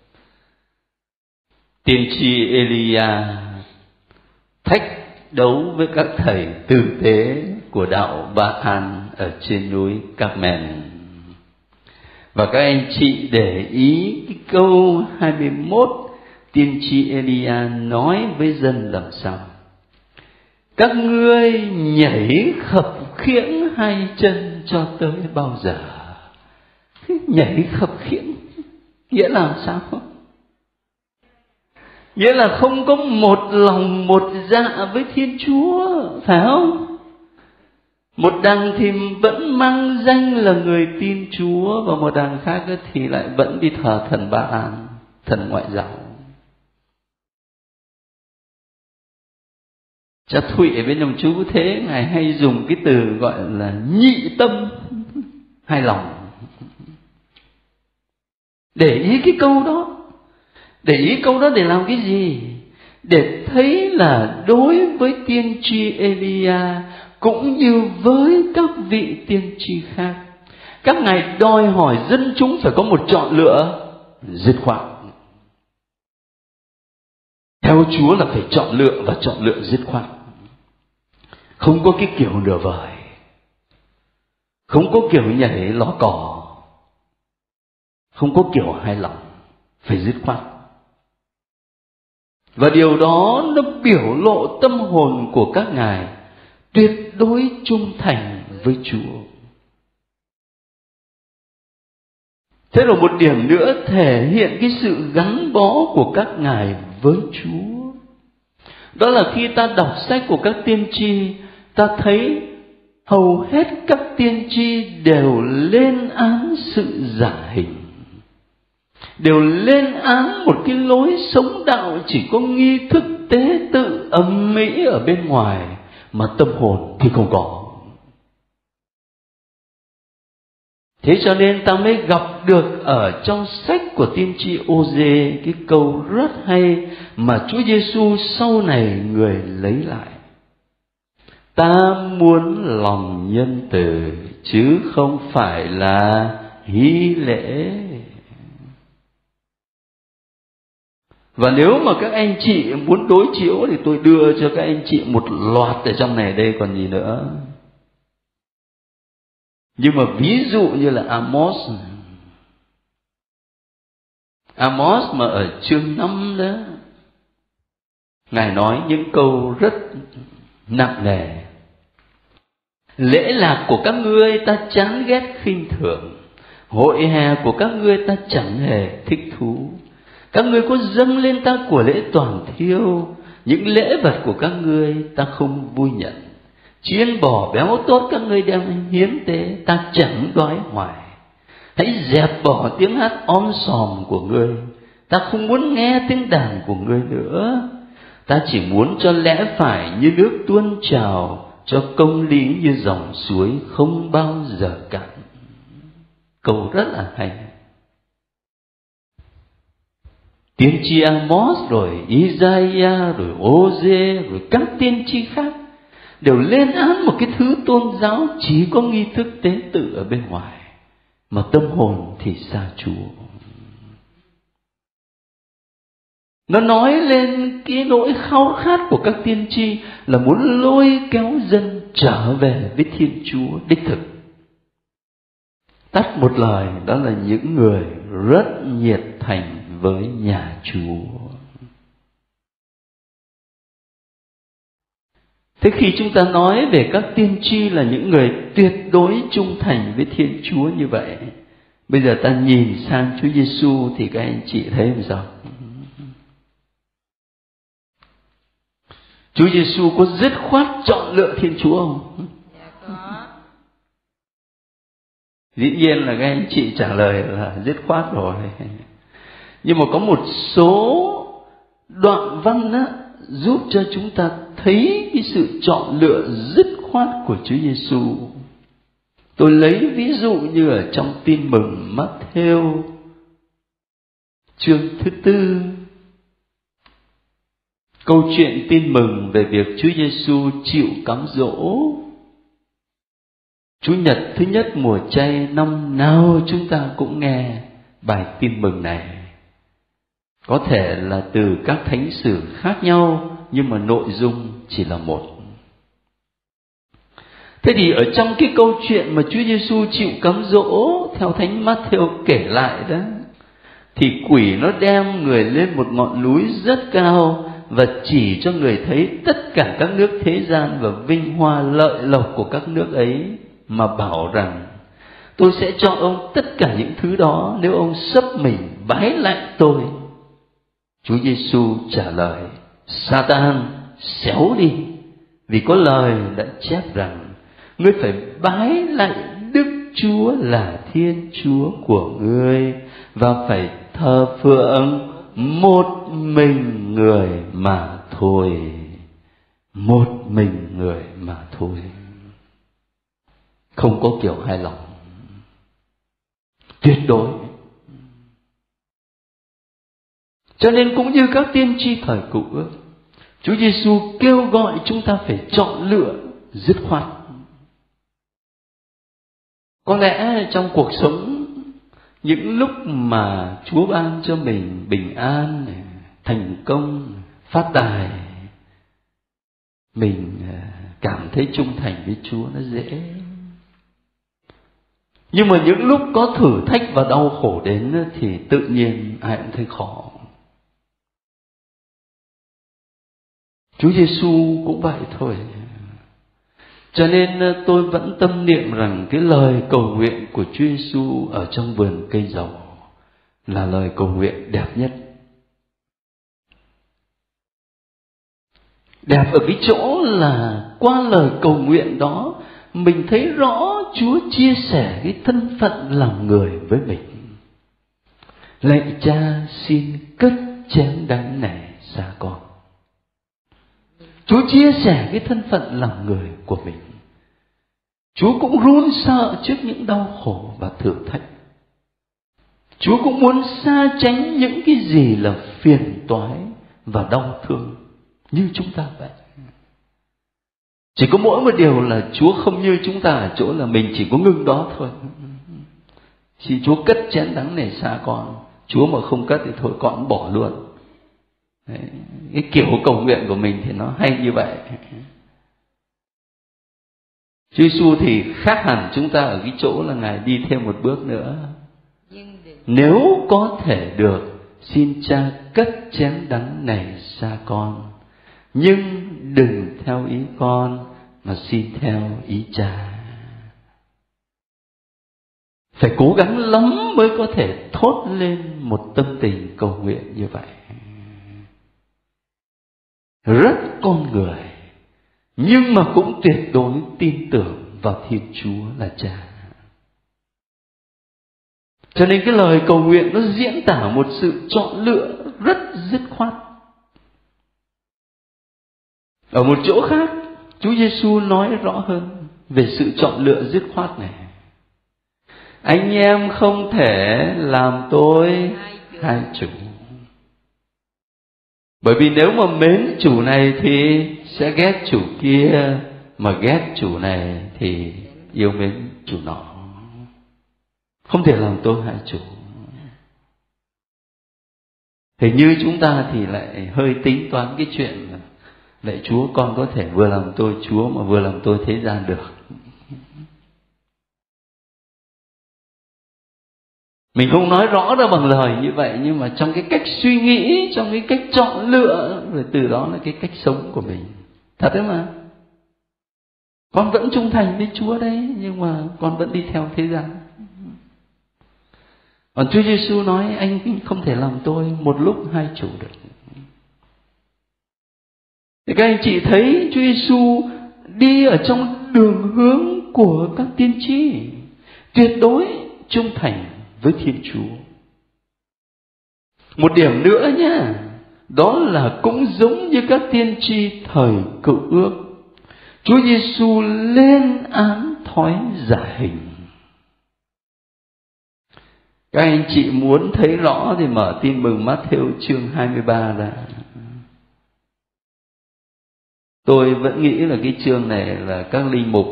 Tiên tri Elia thách đấu với các thầy tử tế của đạo Ba-an ở trên núi Carmel. Và các anh chị để ý cái câu hai mươi mốt, tiên tri Elia nói với dân làm sao: các ngươi nhảy khập khiễng hai chân cho tới bao giờ? Nhảy khập khiễng nghĩa là sao? Nghĩa là không có một lòng một dạ với Thiên Chúa, phải không? Một đằng thì vẫn mang danh là người tin Chúa, và một đằng khác thì lại vẫn đi thờ thần Ba-an, thần ngoại giáo. Cha Thụy ở bên dòng chú thế, Ngài hay dùng cái từ gọi là nhị tâm hai lòng. Để ý cái câu đó. Để ý câu đó để làm cái gì? Để thấy là đối với tiên tri Elia cũng như với các vị tiên tri khác, các ngài đòi hỏi dân chúng phải có một chọn lựa dứt khoát. Theo Chúa là phải chọn lựa và chọn lựa dứt khoát. Không có cái kiểu nửa vời, không có kiểu nhảy lò cò, không có kiểu hài lòng, phải dứt khoát. Và điều đó nó biểu lộ tâm hồn của các ngài tuyệt đối trung thành với Chúa. Thế rồi một điểm nữa thể hiện cái sự gắn bó của các ngài với Chúa. Đó là khi ta đọc sách của các tiên tri, ta thấy hầu hết các tiên tri đều lên án sự giả hình, đều lên án một cái lối sống đạo chỉ có nghi thức tế tự ầm ĩ ở bên ngoài, mà tâm hồn thì không có. Thế cho nên ta mới gặp được ở trong sách của tiên tri Ô-dê cái câu rất hay mà Chúa Giêsu sau này người lấy lại: ta muốn lòng nhân từ chứ không phải là hy lễ. Và nếu mà các anh chị muốn đối chiếu thì tôi đưa cho các anh chị một loạt ở trong này đây còn gì nữa. Nhưng mà ví dụ như là Amos, Amos mà ở chương năm đó, Ngài nói những câu rất nặng nề. Lễ lạc của các ngươi ta chán ghét khinh thường, hội hè của các ngươi ta chẳng hề thích thú. Các ngươi có dâng lên ta của lễ toàn thiêu, những lễ vật của các ngươi ta không vui nhận. Chiên bò béo tốt các ngươi đem hiến tế, ta chẳng đói hoài. Hãy dẹp bỏ tiếng hát om sòm của ngươi, ta không muốn nghe tiếng đàn của ngươi nữa. Ta chỉ muốn cho lẽ phải như nước tuôn trào, cho công lý như dòng suối không bao giờ cạn. Câu rất là hay. Tiên tri Amos rồi Isaiah rồi Ô-dê rồi các tiên tri khác đều lên án một cái thứ tôn giáo chỉ có nghi thức tế tự ở bên ngoài, mà tâm hồn thì xa Chúa. Nó nói lên cái nỗi khao khát của các tiên tri là muốn lôi kéo dân trở về với Thiên Chúa đích thực. Tắt một lời, đó là những người rất nhiệt thành với nhà Chúa. Thế khi chúng ta nói về các tiên tri là những người tuyệt đối trung thành với Thiên Chúa như vậy, bây giờ ta nhìn sang Chúa Giêsu thì các anh chị thấy làm sao? Chúa Giêsu có dứt khoát chọn lựa Thiên Chúa không? Dạ có. Dĩ nhiên là các anh chị trả lời là dứt khoát rồi. Nhưng mà có một số đoạn văn á, giúp cho chúng ta thấy cái sự chọn lựa dứt khoát của Chúa Giêsu. Tôi lấy ví dụ như ở trong Tin mừng Mát-thêu chương thứ tư, câu chuyện tin mừng về việc Chúa Giêsu chịu cám dỗ. Chủ nhật thứ nhất mùa chay năm nào chúng ta cũng nghe bài tin mừng này. Có thể là từ các thánh sử khác nhau, nhưng mà nội dung chỉ là một. Thế thì ở trong cái câu chuyện mà Chúa Giêsu chịu cám dỗ theo Thánh Mát-thêu kể lại đó, thì quỷ nó đem người lên một ngọn núi rất cao và chỉ cho người thấy tất cả các nước thế gian và vinh hoa lợi lộc của các nước ấy, mà bảo rằng tôi sẽ cho ông tất cả những thứ đó nếu ông xấp mình bái lạy tôi. Chúa Giêsu trả lời: Satan, xéo đi, vì có lời đã chép rằng ngươi phải bái lạy Đức Chúa là Thiên Chúa của ngươi, và phải thờ phượng một mình người mà thôi. Một mình người mà thôi. Không có kiểu hài lòng, tuyệt đối. Cho nên cũng như các tiên tri thời cũ, Chúa Giêsu kêu gọi chúng ta phải chọn lựa dứt khoát. Có lẽ trong cuộc sống, những lúc mà Chúa ban cho mình bình an, thành công, phát tài, mình cảm thấy trung thành với Chúa nó dễ. Nhưng mà những lúc có thử thách và đau khổ đến thì tự nhiên ai cũng thấy khó. Chúa Giêsu cũng vậy thôi. Cho nên tôi vẫn tâm niệm rằng cái lời cầu nguyện của Chúa Giêsu ở trong vườn cây dầu là lời cầu nguyện đẹp nhất. Đẹp ở cái chỗ là qua lời cầu nguyện đó mình thấy rõ Chúa chia sẻ cái thân phận làm người với mình. Lạy Cha, xin cất chén đắng này xa con. Chúa chia sẻ cái thân phận làm người của mình. Chúa cũng run sợ trước những đau khổ và thử thách. Chúa cũng muốn xa tránh những cái gì là phiền toái và đau thương như chúng ta vậy. Chỉ có mỗi một điều là Chúa không như chúng ta ở chỗ là mình chỉ có ngưng đó thôi. Chỉ Chúa cất chén đắng này xa con. Chúa mà không cất thì thôi con bỏ luôn. Đấy, cái kiểu cầu nguyện của mình thì nó hay như vậy. Chúa Giêsu thì khác hẳn chúng ta ở cái chỗ là Ngài đi thêm một bước nữa. Nếu có thể được, xin Cha cất chén đắng này xa con, nhưng đừng theo ý con mà xin theo ý Cha. Phải cố gắng lắm mới có thể thốt lên một tâm tình cầu nguyện như vậy. Rất con người, nhưng mà cũng tuyệt đối tin tưởng vào Thiên Chúa là Cha. Cho nên cái lời cầu nguyện nó diễn tả một sự chọn lựa rất dứt khoát. Ở một chỗ khác, Chúa Giêsu nói rõ hơn về sự chọn lựa dứt khoát này. Anh em không thể làm tôi hai chủ. Bởi vì nếu mà mến chủ này thì sẽ ghét chủ kia, mà ghét chủ này thì yêu mến chủ nọ. Không thể làm tôi hai chủ. Hình như chúng ta thì lại hơi tính toán cái chuyện là lạy Chúa, con có thể vừa làm tôi Chúa mà vừa làm tôi thế gian được. Mình không nói rõ ra bằng lời như vậy, nhưng mà trong cái cách suy nghĩ, trong cái cách chọn lựa, rồi từ đó là cái cách sống của mình. Thật đấy mà. Con vẫn trung thành với Chúa đấy, nhưng mà con vẫn đi theo thế gian. Còn Chúa Giêsu nói anh không thể làm tôi một lúc hai chủ được. Thì các anh chị thấy Chúa Giêsu đi ở trong đường hướng của các tiên tri, tuyệt đối trung thành với Thiên Chúa. Một điểm nữa nhá, đó là cũng giống như các tiên tri thời Cựu Ước, Chúa Giêsu lên án thói giả hình. Các anh chị muốn thấy rõ thì mở Tin mừng Mát-thêu chương hai mươi ba ra. Tôi vẫn nghĩ là cái chương này là các linh mục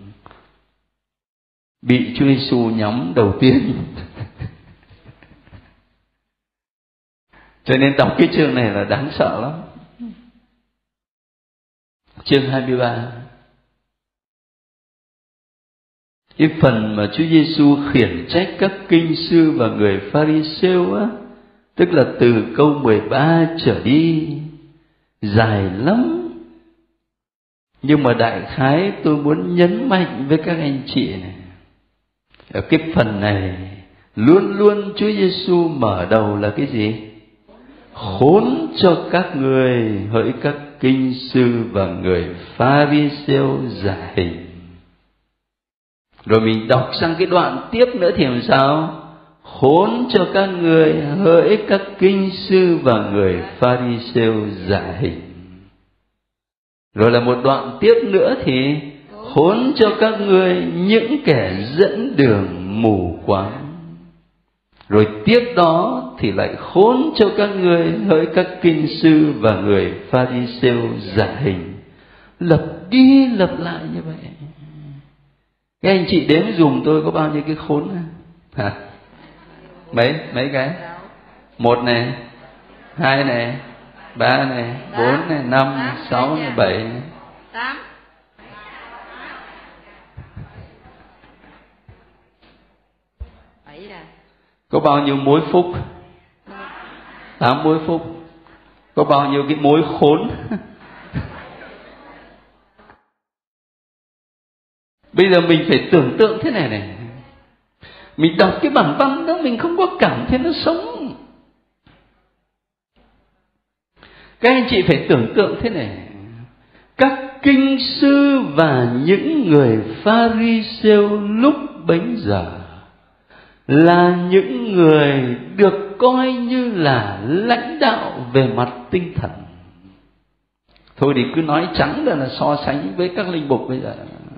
bị Chúa Giêsu nhắm đầu tiên. Cho nên đọc cái chương này là đáng sợ lắm. Chương hai mươi ba, cái phần mà Chúa Giêsu khiển trách các kinh sư và người Pha-ri-siêu á, tức là từ câu mười ba trở đi, dài lắm. Nhưng mà đại khái tôi muốn nhấn mạnh với các anh chị này, ở cái phần này luôn luôn Chúa Giêsu mở đầu là cái gì? Khốn cho các người hỡi các kinh sư và người Pha-ri-siêu giả hình. Rồi mình đọc sang cái đoạn tiếp nữa thì làm sao? Khốn cho các người hỡi các kinh sư và người Pha-ri-siêu giả hình. Rồi là một đoạn tiếp nữa thì khốn cho các người những kẻ dẫn đường mù quáng. Rồi tiếp đó thì lại khốn cho các người hỡi các kinh sư và người Pha-ri-siêu giả hình. Lặp đi lặp lại như vậy. Các anh chị đếm dùm tôi có bao nhiêu cái khốn hả? Mấy mấy cái? Một này, hai này, ba này, bốn này, năm này, sáu này, bảy này. Tám. Bảy là có bao nhiêu mối phúc? Tám mối phúc. Có bao nhiêu cái mối khốn? Bây giờ mình phải tưởng tượng thế này này. Mình đọc cái bản văn đó mình không có cảm thấy nó sống. Các anh chị phải tưởng tượng thế này. Các kinh sư và những người Pha-ri-sêu lúc bấy giờ là những người được coi như là lãnh đạo về mặt tinh thần. Thôi thì cứ nói trắng ra là so sánh với các linh mục bây giờ.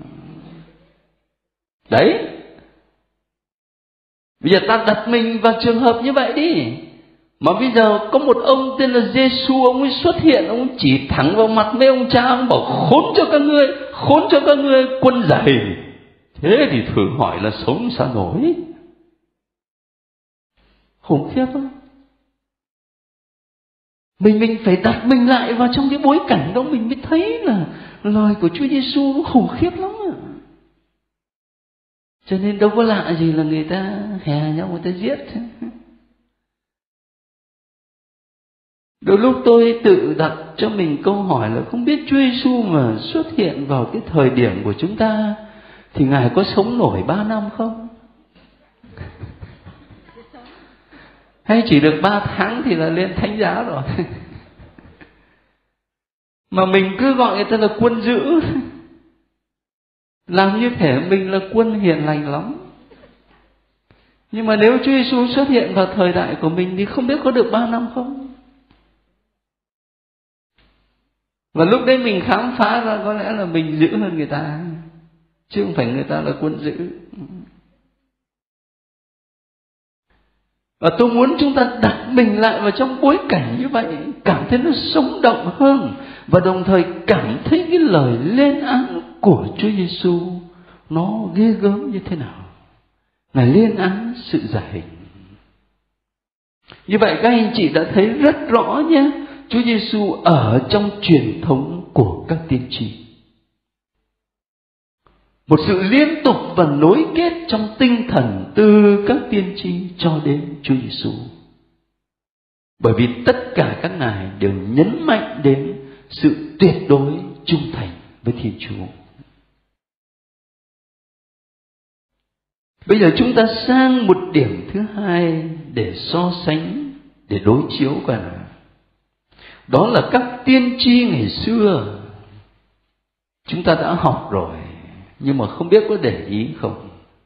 Đấy. Bây giờ ta đặt mình vào trường hợp như vậy đi. Mà bây giờ có một ông tên là Giê-xu, ông ấy xuất hiện, ông chỉ thẳng vào mặt với ông cha, ông bảo khốn cho các ngươi, khốn cho các ngươi quân dày. Thế thì thử hỏi là sống sao nổi. Khủng khiếp không? Mình mình phải đặt mình lại vào trong cái bối cảnh đó mình mới thấy là lời của Chúa Giêsu nó khủng khiếp lắm à. Cho nên đâu có lạ gì là người ta hè nhau, người ta giết. Đôi lúc tôi tự đặt cho mình câu hỏi là không biết Chúa Giêsu mà xuất hiện vào cái thời điểm của chúng ta thì Ngài có sống nổi ba năm không? Hay chỉ được ba tháng thì là lên thánh giá rồi. Mà mình cứ gọi người ta là quân dữ, làm như thể mình là quân hiền lành lắm. Nhưng mà nếu Chúa Giêsu xuất hiện vào thời đại của mình thì không biết có được ba năm không? Và lúc đấy mình khám phá ra có lẽ là mình dữ hơn người ta, chứ không phải người ta là quân dữ. Và tôi muốn chúng ta đặt mình lại vào trong bối cảnh như vậy, cảm thấy nó sống động hơn, và đồng thời cảm thấy cái lời lên án của Chúa Giêsu nó ghê gớm như thế nào. Ngài lên án sự giả hình. Như vậy các anh chị đã thấy rất rõ nhé, Chúa Giêsu ở trong truyền thống của các tiên tri. Một sự liên tục và nối kết trong tinh thần từ các tiên tri cho đến Chúa Giêsu. Bởi vì tất cả các ngài đều nhấn mạnh đến sự tuyệt đối trung thành với Thiên Chúa. Bây giờ chúng ta sang một điểm thứ hai để so sánh, để đối chiếu coi nào. Đó là các tiên tri ngày xưa. Chúng ta đã học rồi, nhưng mà không biết có để ý không.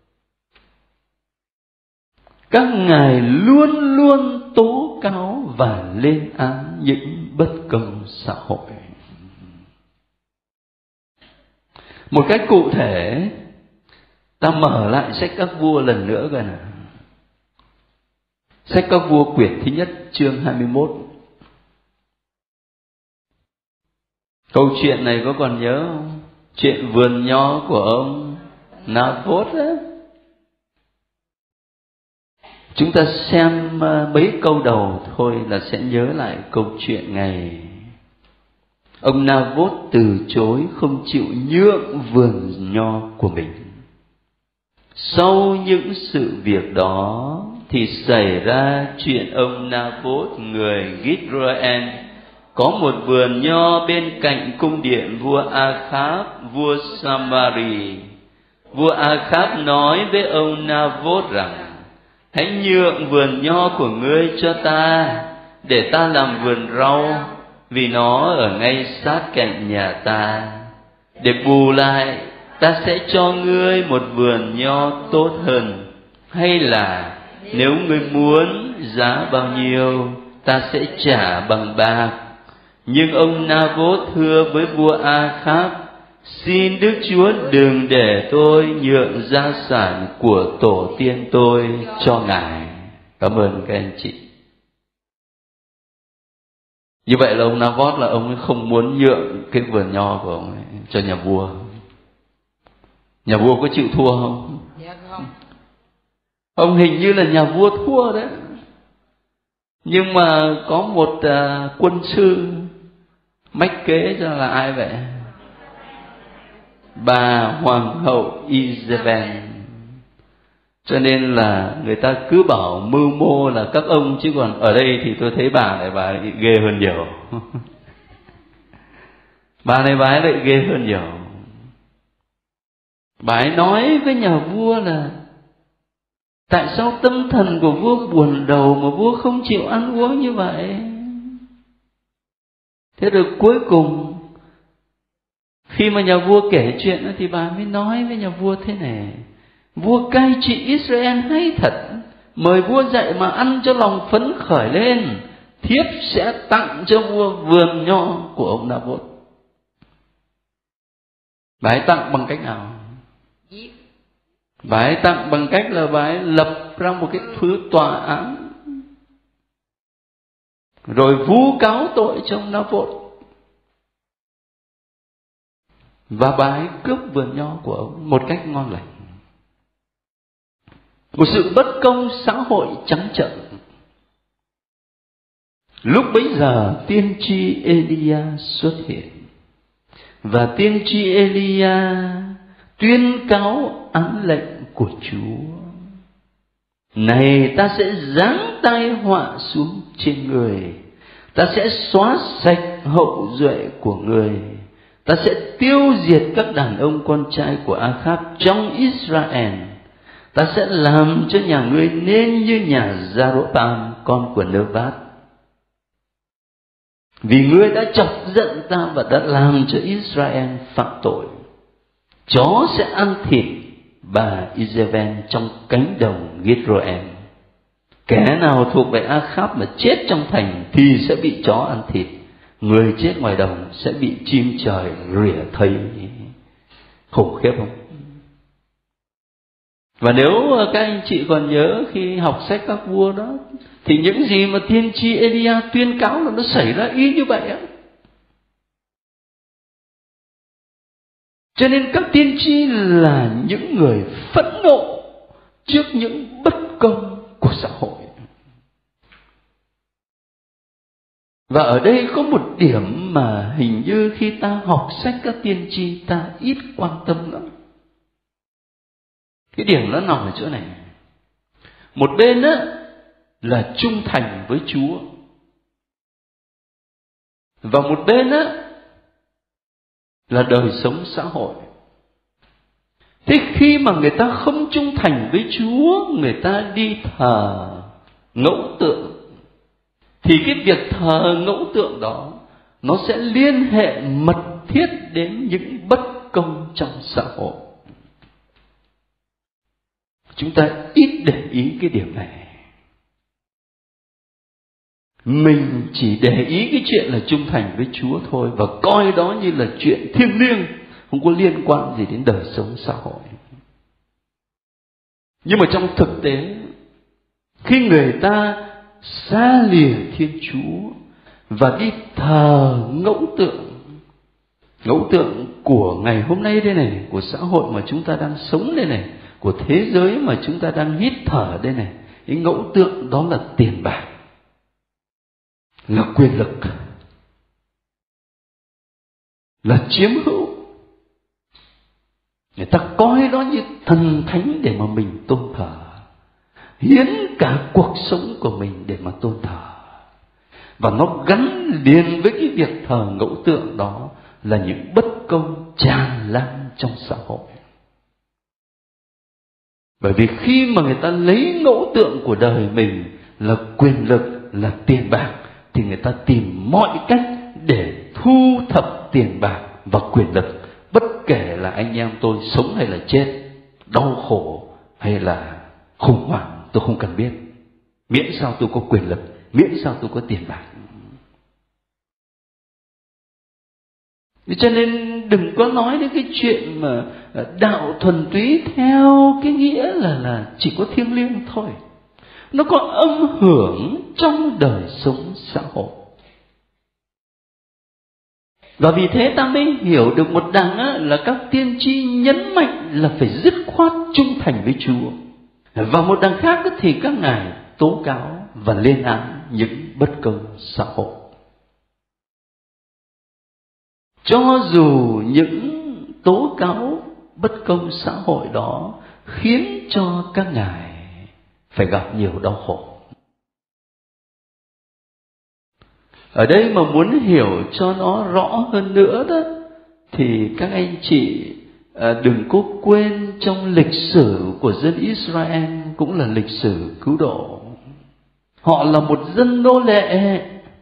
Các ngài luôn luôn tố cáo và lên án những bất công xã hội. Một cách cụ thể, ta mở lại sách Các Vua lần nữa coi nào. Sách Các Vua quyển thứ nhất chương hai mươi mốt. Câu chuyện này có còn nhớ không? Chuyện vườn nho của ông Na-vốt á. Chúng ta xem mấy câu đầu thôi là sẽ nhớ lại câu chuyện ngày ông Na-vốt từ chối không chịu nhượng vườn nho của mình. Sau những sự việc đó thì xảy ra chuyện ông Na-vốt người Gizrael có một vườn nho bên cạnh cung điện vua A-kháp, vua Samari. Vua A-kháp nói với ông Na-vốt rằng: hãy nhượng vườn nho của ngươi cho ta, để ta làm vườn rau, vì nó ở ngay sát cạnh nhà ta. Để bù lại, ta sẽ cho ngươi một vườn nho tốt hơn. Hay là nếu ngươi muốn, giá bao nhiêu, ta sẽ trả bằng bạc. Nhưng ông Na-vốt thưa với vua A-kháp: xin Đức Chúa đừng để tôi nhượng gia sản của tổ tiên tôi cho ngài. Cảm ơn các anh chị. Như vậy là ông Na-vốt là ông ấy không muốn nhượng cái vườn nho của ông ấy cho nhà vua. Nhà vua có chịu thua không? Dạ không. Ông hình như là nhà vua thua đấy. Nhưng mà có một uh, quân sư mách kế cho là ai vậy? Bà hoàng hậu Isabel. Cho nên là người ta cứ bảo mưu mô là các ông, chứ còn ở đây thì tôi thấy bà này bà ấy ghê hơn nhiều. Bà này bà ấy lại ghê hơn nhiều. Bà ấy nói với nhà vua là tại sao tâm thần của vua buồn rầu mà vua không chịu ăn uống như vậy. Thế rồi cuối cùng khi mà nhà vua kể chuyện thì bà mới nói với nhà vua thế này: vua cai trị Israel hay thật, mời vua dậy mà ăn cho lòng phấn khởi lên, thiếp sẽ tặng cho vua vườn nho của ông Nabot. Bà ấy tặng bằng cách nào? Bà ấy tặng bằng cách là bà ấy lập ra một cái thứ tòa án, rồi vu cáo tội cho ông Nabot, và bà ấy cướp vườn nho của ông một cách ngon lành. Một sự bất công xã hội trắng trợn. Lúc bấy giờ tiên tri Elia xuất hiện, và tiên tri Elia tuyên cáo án lệnh của Chúa: này, ta sẽ giáng tai họa xuống trên người, ta sẽ xóa sạch hậu duệ của người, ta sẽ tiêu diệt các đàn ông con trai của Ahab trong Israel, ta sẽ làm cho nhà ngươi nên như nhà Jeroboam con của Nebat, vì ngươi đã chọc giận ta và đã làm cho Israel phạm tội. Chó sẽ ăn thịt bà Isabel trong cánh đồng Gitroem. Kẻ nào thuộc về Ahab mà chết trong thành thì sẽ bị chó ăn thịt, người chết ngoài đồng sẽ bị chim trời rỉa thây. Khủng khiếp không? Và nếu các anh chị còn nhớ khi học sách các vua đó, thì những gì mà tiên tri Elia tuyên cáo là nó xảy ra y như vậy á. Cho nên các tiên tri là những người phẫn nộ trước những bất công của xã hội. Và ở đây có một điểm mà hình như khi ta học sách các tiên tri ta ít quan tâm lắm. Cái điểm nó nằm ở chỗ này. Một bên á là trung thành với Chúa, và một bên á là đời sống xã hội. Thế khi mà người ta không trung thành với Chúa, người ta đi thờ ngẫu tượng, thì cái việc thờ ngẫu tượng đó nó sẽ liên hệ mật thiết đến những bất công trong xã hội. Chúng ta ít để ý cái điểm này. Mình chỉ để ý cái chuyện là trung thành với Chúa thôi, và coi đó như là chuyện thiêng liêng, không có liên quan gì đến đời sống xã hội. Nhưng mà trong thực tế, khi người ta xa lìa Thiên Chúa và đi thờ ngẫu tượng, ngẫu tượng của ngày hôm nay đây này, của xã hội mà chúng ta đang sống đây này, của thế giới mà chúng ta đang hít thở đây này, cái ngẫu tượng đó là tiền bạc, là quyền lực, là chiếm hữu. Người ta coi đó như thần thánh để mà mình tôn thờ, hiến cả cuộc sống của mình để mà tôn thờ. Và nó gắn liền với cái việc thờ ngẫu tượng đó là những bất công tràn lan trong xã hội. Bởi vì khi mà người ta lấy ngẫu tượng của đời mình là quyền lực, là tiền bạc, thì người ta tìm mọi cách để thu thập tiền bạc và quyền lực, bất kể là anh em tôi sống hay là chết, đau khổ hay là khủng hoảng, tôi không cần biết, miễn sao tôi có quyền lực, miễn sao tôi có tiền bạc. Cho nên đừng có nói đến cái chuyện mà đạo thuần túy theo cái nghĩa là là chỉ có thiêng liêng thôi. Nó có âm hưởng trong đời sống xã hội. Và vì thế ta mới hiểu được một đằng á, là các tiên tri nhấn mạnh là phải dứt khoát trung thành với Chúa, và một đằng khác thì các ngài tố cáo và lên án những bất công xã hội. Cho dù những tố cáo bất công xã hội đó khiến cho các ngài phải gặp nhiều đau khổ. Ở đây mà muốn hiểu cho nó rõ hơn nữa đó, thì các anh chị đừng có quên trong lịch sử của dân Israel cũng là lịch sử cứu độ. Họ là một dân nô lệ.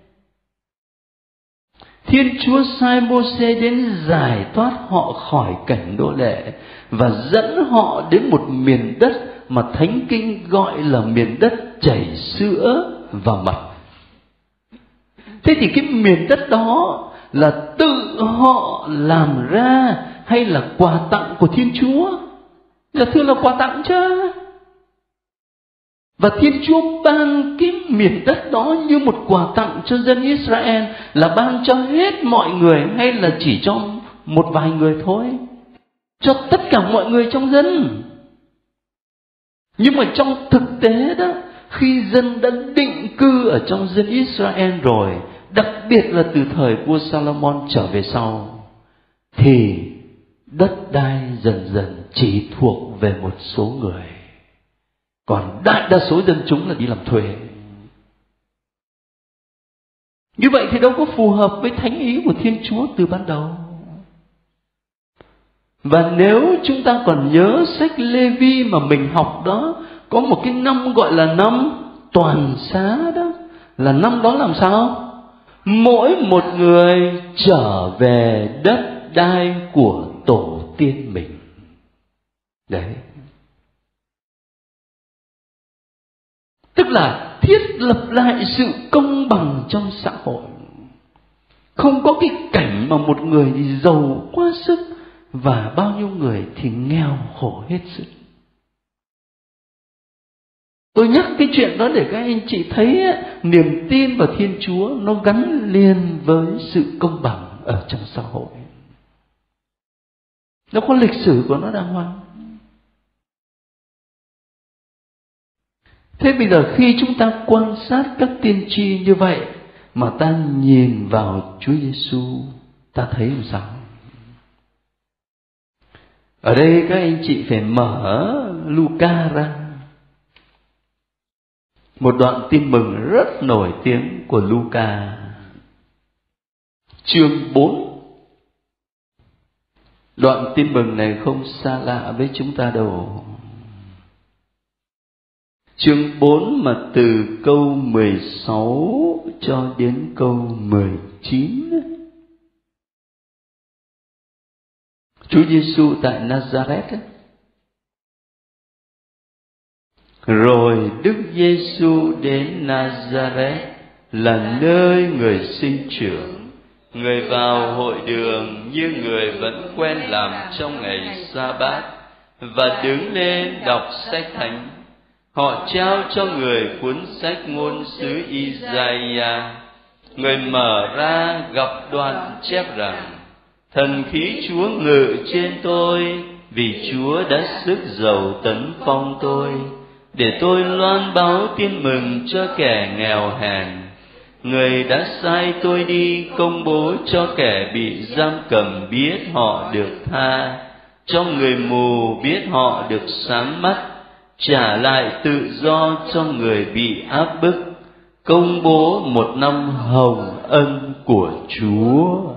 Thiên Chúa sai Mô-sê đến giải thoát họ khỏi cảnh nô lệ và dẫn họ đến một miền đất mà Thánh Kinh gọi là miền đất chảy sữa và mật. Thế thì cái miền đất đó là tự họ làm ra hay là quà tặng của Thiên Chúa? Là thưa là quà tặng chứ. Và Thiên Chúa ban cái miền đất đó như một quà tặng cho dân Israel, là ban cho hết mọi người hay là chỉ cho một vài người thôi? Cho tất cả mọi người trong dân. Nhưng mà trong thực tế đó, khi dân đã định cư ở trong dân Israel rồi, đặc biệt là từ thời vua Salomon trở về sau, thì đất đai dần dần chỉ thuộc về một số người, còn đại đa số dân chúng là đi làm thuê. Như vậy thì đâu có phù hợp với thánh ý của Thiên Chúa từ ban đầu. Và nếu chúng ta còn nhớ sách Lê-vi mà mình học đó, có một cái năm gọi là năm toàn xá đó. Là năm đó làm sao? Mỗi một người trở về đất đai của tổ tiên mình. Đấy. Tức là thiết lập lại sự công bằng trong xã hội. Không có cái cảnh mà một người thì giàu quá sức và bao nhiêu người thì nghèo khổ hết sức. Tôi nhắc cái chuyện đó để các anh chị thấy ấy, niềm tin vào Thiên Chúa nó gắn liền với sự công bằng ở trong xã hội. Nó có lịch sử của nó đàng hoàng. Thế bây giờ khi chúng ta quan sát các tiên tri như vậy mà ta nhìn vào Chúa Giêsu, ta thấy làm sao? Ở đây các anh chị phải mở Luca ra, một đoạn tin mừng rất nổi tiếng của Luca, chương bốn. Đoạn tin mừng này không xa lạ với chúng ta đâu. Chương bốn mà từ câu mười sáu cho đến câu mười chín. Chúa Giêsu tại Nazareth. Rồi Đức Giêsu đến Nazareth là nơi người sinh trưởng. Người vào hội đường như người vẫn quen làm trong ngày Sa-bát và đứng lên đọc sách thánh. Họ trao cho người cuốn sách ngôn sứ Isaiah. Người mở ra gặp đoạn chép rằng: Thần khí Chúa ngự trên tôi, vì Chúa đã sức dầu tấn phong tôi, để tôi loan báo tin mừng cho kẻ nghèo hèn. Người đã sai tôi đi công bố cho kẻ bị giam cầm biết họ được tha, cho người mù biết họ được sáng mắt, trả lại tự do cho người bị áp bức, công bố một năm hồng ân của Chúa.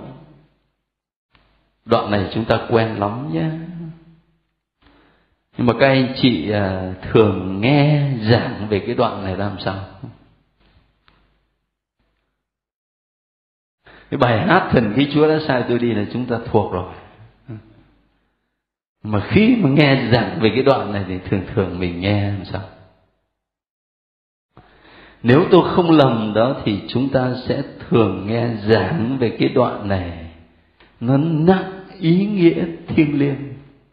Đoạn này chúng ta quen lắm nhé. Nhưng mà các anh chị à, thường nghe giảng về cái đoạn này làm sao? Cái bài hát Thần khí Chúa đã sai tôi đi là chúng ta thuộc rồi. Mà khi mà nghe giảng về cái đoạn này thì thường thường mình nghe làm sao? Nếu tôi không lầm đó thì chúng ta sẽ thường nghe giảng về cái đoạn này, nó nặng ý nghĩa thiêng liêng,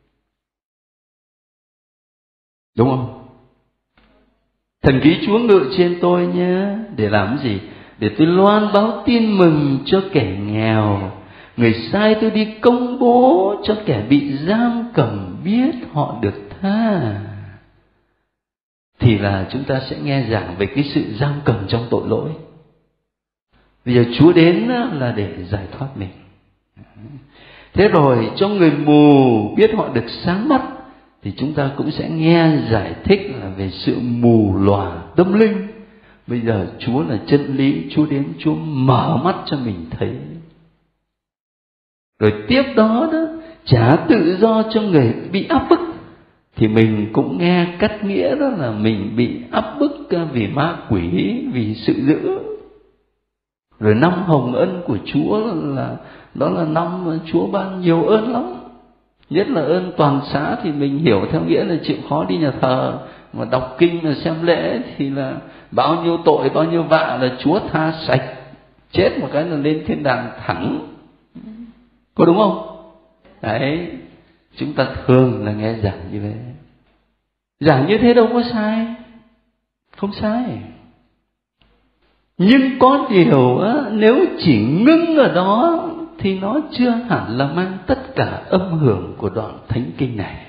đúng không? Thần khí Chúa ngự trên tôi nhé. Để làm gì? Để tôi loan báo tin mừng cho kẻ nghèo. Người sai tôi đi công bố cho kẻ bị giam cầm biết họ được tha. thì là chúng ta sẽ nghe giảng về cái sự giam cầm trong tội lỗi. Bây giờ Chúa đến là để giải thoát mình. Thế rồi cho người mù biết họ được sáng mắt, thì chúng ta cũng sẽ nghe giải thích là về sự mù lòa tâm linh. Bây giờ Chúa là chân lý, Chúa đến, Chúa mở mắt cho mình thấy. Rồi tiếp đó đó, trả tự do cho người bị áp bức, thì mình cũng nghe cắt nghĩa đó là mình bị áp bức vì ma quỷ, vì sự dữ. Rồi năm hồng ân của Chúa là đó là năm Chúa ban nhiều ơn lắm. Nhất là ơn toàn xá thì mình hiểu theo nghĩa là chịu khó đi nhà thờ, mà đọc kinh là xem lễ thì là bao nhiêu tội, bao nhiêu vạ là Chúa tha sạch, chết một cái là lên thiên đàng thẳng. Có đúng không? Đấy, chúng ta thường là nghe giảng như thế. Giảng như thế đâu có sai, không sai. Nhưng có điều á, nếu chỉ ngưng ở đó thì nó chưa hẳn là mang tất cả âm hưởng của đoạn thánh kinh này.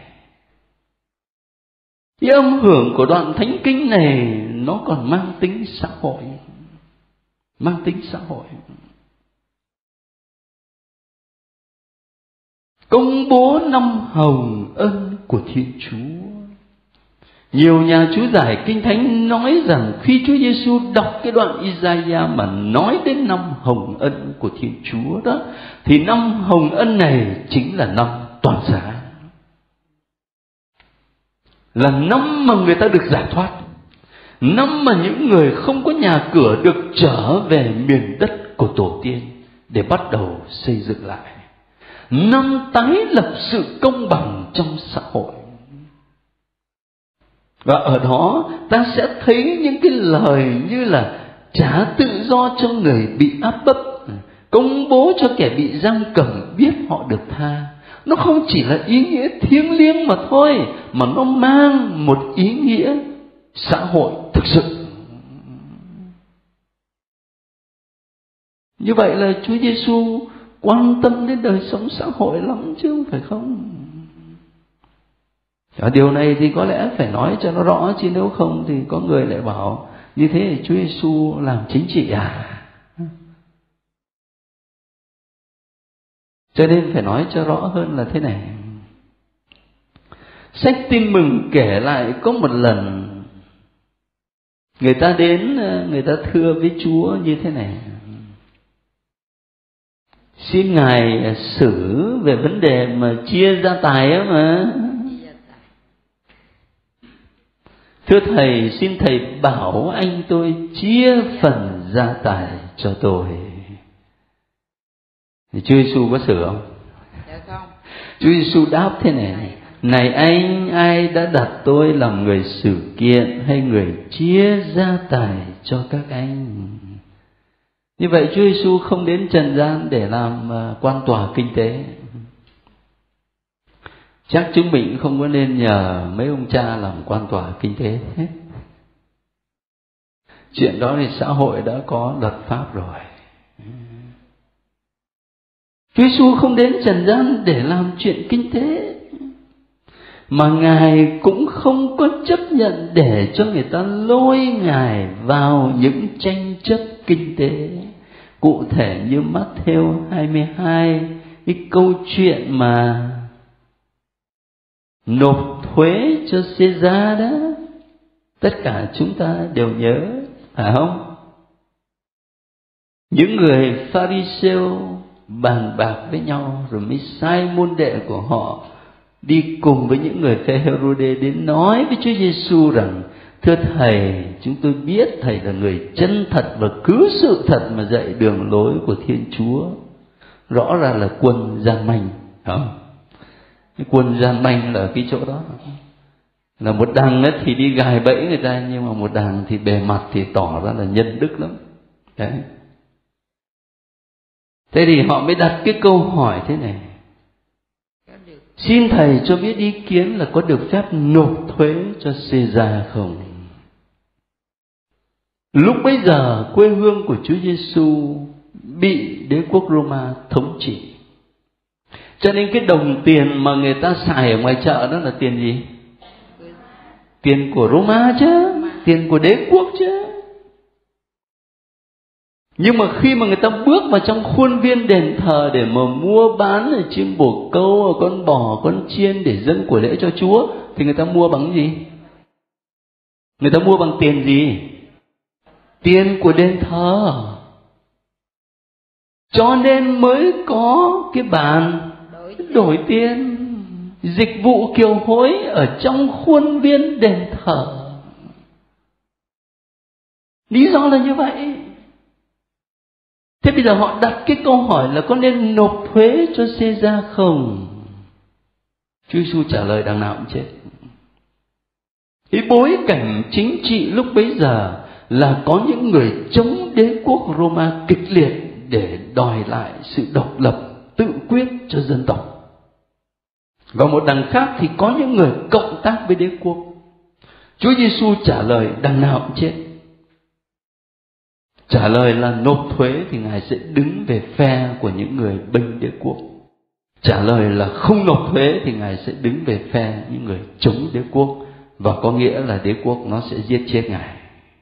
Cái âm hưởng của đoạn thánh kinh này nó còn mang tính xã hội, mang tính xã hội. Công bố năm hồng ân của Thiên Chúa. Nhiều nhà chú giải Kinh Thánh nói rằng khi Chúa Giêsu đọc cái đoạn Isaiah mà nói đến năm hồng ân của Thiên Chúa đó, thì năm hồng ân này chính là năm toàn giá, là năm mà người ta được giải thoát, năm mà những người không có nhà cửa được trở về miền đất của tổ tiên để bắt đầu xây dựng lại, năm tái lập sự công bằng trong xã hội. Và ở đó ta sẽ thấy những cái lời như là trả tự do cho người bị áp bức, công bố cho kẻ bị giam cầm biết họ được tha. Nó không chỉ là ý nghĩa thiêng liêng mà thôi, mà nó mang một ý nghĩa xã hội thực sự. Như vậy là Chúa Giêsu quan tâm đến đời sống xã hội lắm chứ không phải không? Ở điều này thì có lẽ phải nói cho nó rõ, chứ nếu không thì có người lại bảo như thế thì Chúa Giêsu làm chính trị à? Cho nên phải nói cho rõ hơn là thế này. Sách Tin Mừng kể lại có một lần người ta đến, người ta thưa với Chúa như thế này: xin Ngài xử về vấn đề mà chia gia tài á mà. Thưa Thầy, xin Thầy bảo anh tôi chia phần gia tài cho tôi. Thì Chúa Giêsu có xử không? Dạ không. Chúa Giêsu đáp thế này: này anh, ai đã đặt tôi làm người xử kiện hay người chia gia tài cho các anh? Như vậy Chúa Giêsu không đến trần gian để làm quan tòa kinh tế. Chắc chúng mình không có nên nhờ mấy ông cha làm quan tòa kinh tế hết. Chuyện đó thì xã hội đã có luật pháp rồi. Chúa Giêsu không đến trần gian để làm chuyện kinh tế, mà Ngài cũng không có chấp nhận để cho người ta lôi Ngài vào những tranh chấp kinh tế. Cụ thể như Mát-thêu hai mươi hai, cái câu chuyện mà nộp thuế cho Caesar đó, tất cả chúng ta đều nhớ, phải không? Những người Pharisêu bàn bạc với nhau, rồi mới sai môn đệ của họ đi cùng với những người phe Herode đến nói với Chúa Giêsu rằng: thưa Thầy, chúng tôi biết Thầy là người chân thật và cứ sự thật mà dạy đường lối của Thiên Chúa. Rõ ràng là quân gian manh, không? Cái quân gian manh là ở cái chỗ đó, là một đằng ấy thì đi gài bẫy người ta, nhưng mà một đằng thì bề mặt thì tỏ ra là nhân đức lắm. Đấy. Thế thì họ mới đặt cái câu hỏi thế này: xin Thầy cho biết ý kiến là có được phép nộp thuế cho Caesar không? Lúc bấy giờ quê hương của Chúa Giêsu bị đế quốc Roma thống trị, cho nên cái đồng tiền mà người ta xài ở ngoài chợ đó là tiền gì? Tiền của Roma chứ, tiền của đế quốc chứ. Nhưng mà khi mà người ta bước vào trong khuôn viên đền thờ để mà mua bán ở chim bồ câu, con bò, con chiên để dâng của lễ cho Chúa, thì người ta mua bằng gì? Người ta mua bằng tiền gì? Tiền của đền thờ. Cho nên mới có cái bàn đổi tiền, dịch vụ kiều hối ở trong khuôn viên đền thờ. Lý do là như vậy. Thế bây giờ họ đặt cái câu hỏi là có nên nộp thuế cho Caesar không? Chúa Giêsu trả lời đằng nào cũng chết. Cái bối cảnh chính trị lúc bấy giờ là có những người chống đế quốc Roma kịch liệt để đòi lại sự độc lập, tự quyết cho dân tộc. Và một đằng khác thì có những người cộng tác với đế quốc. Chúa Giêsu trả lời đằng nào cũng chết. Trả lời là nộp thuế thì Ngài sẽ đứng về phe của những người bênh đế quốc. Trả lời là không nộp thuế thì Ngài sẽ đứng về phe những người chống đế quốc. Và có nghĩa là đế quốc nó sẽ giết chết Ngài.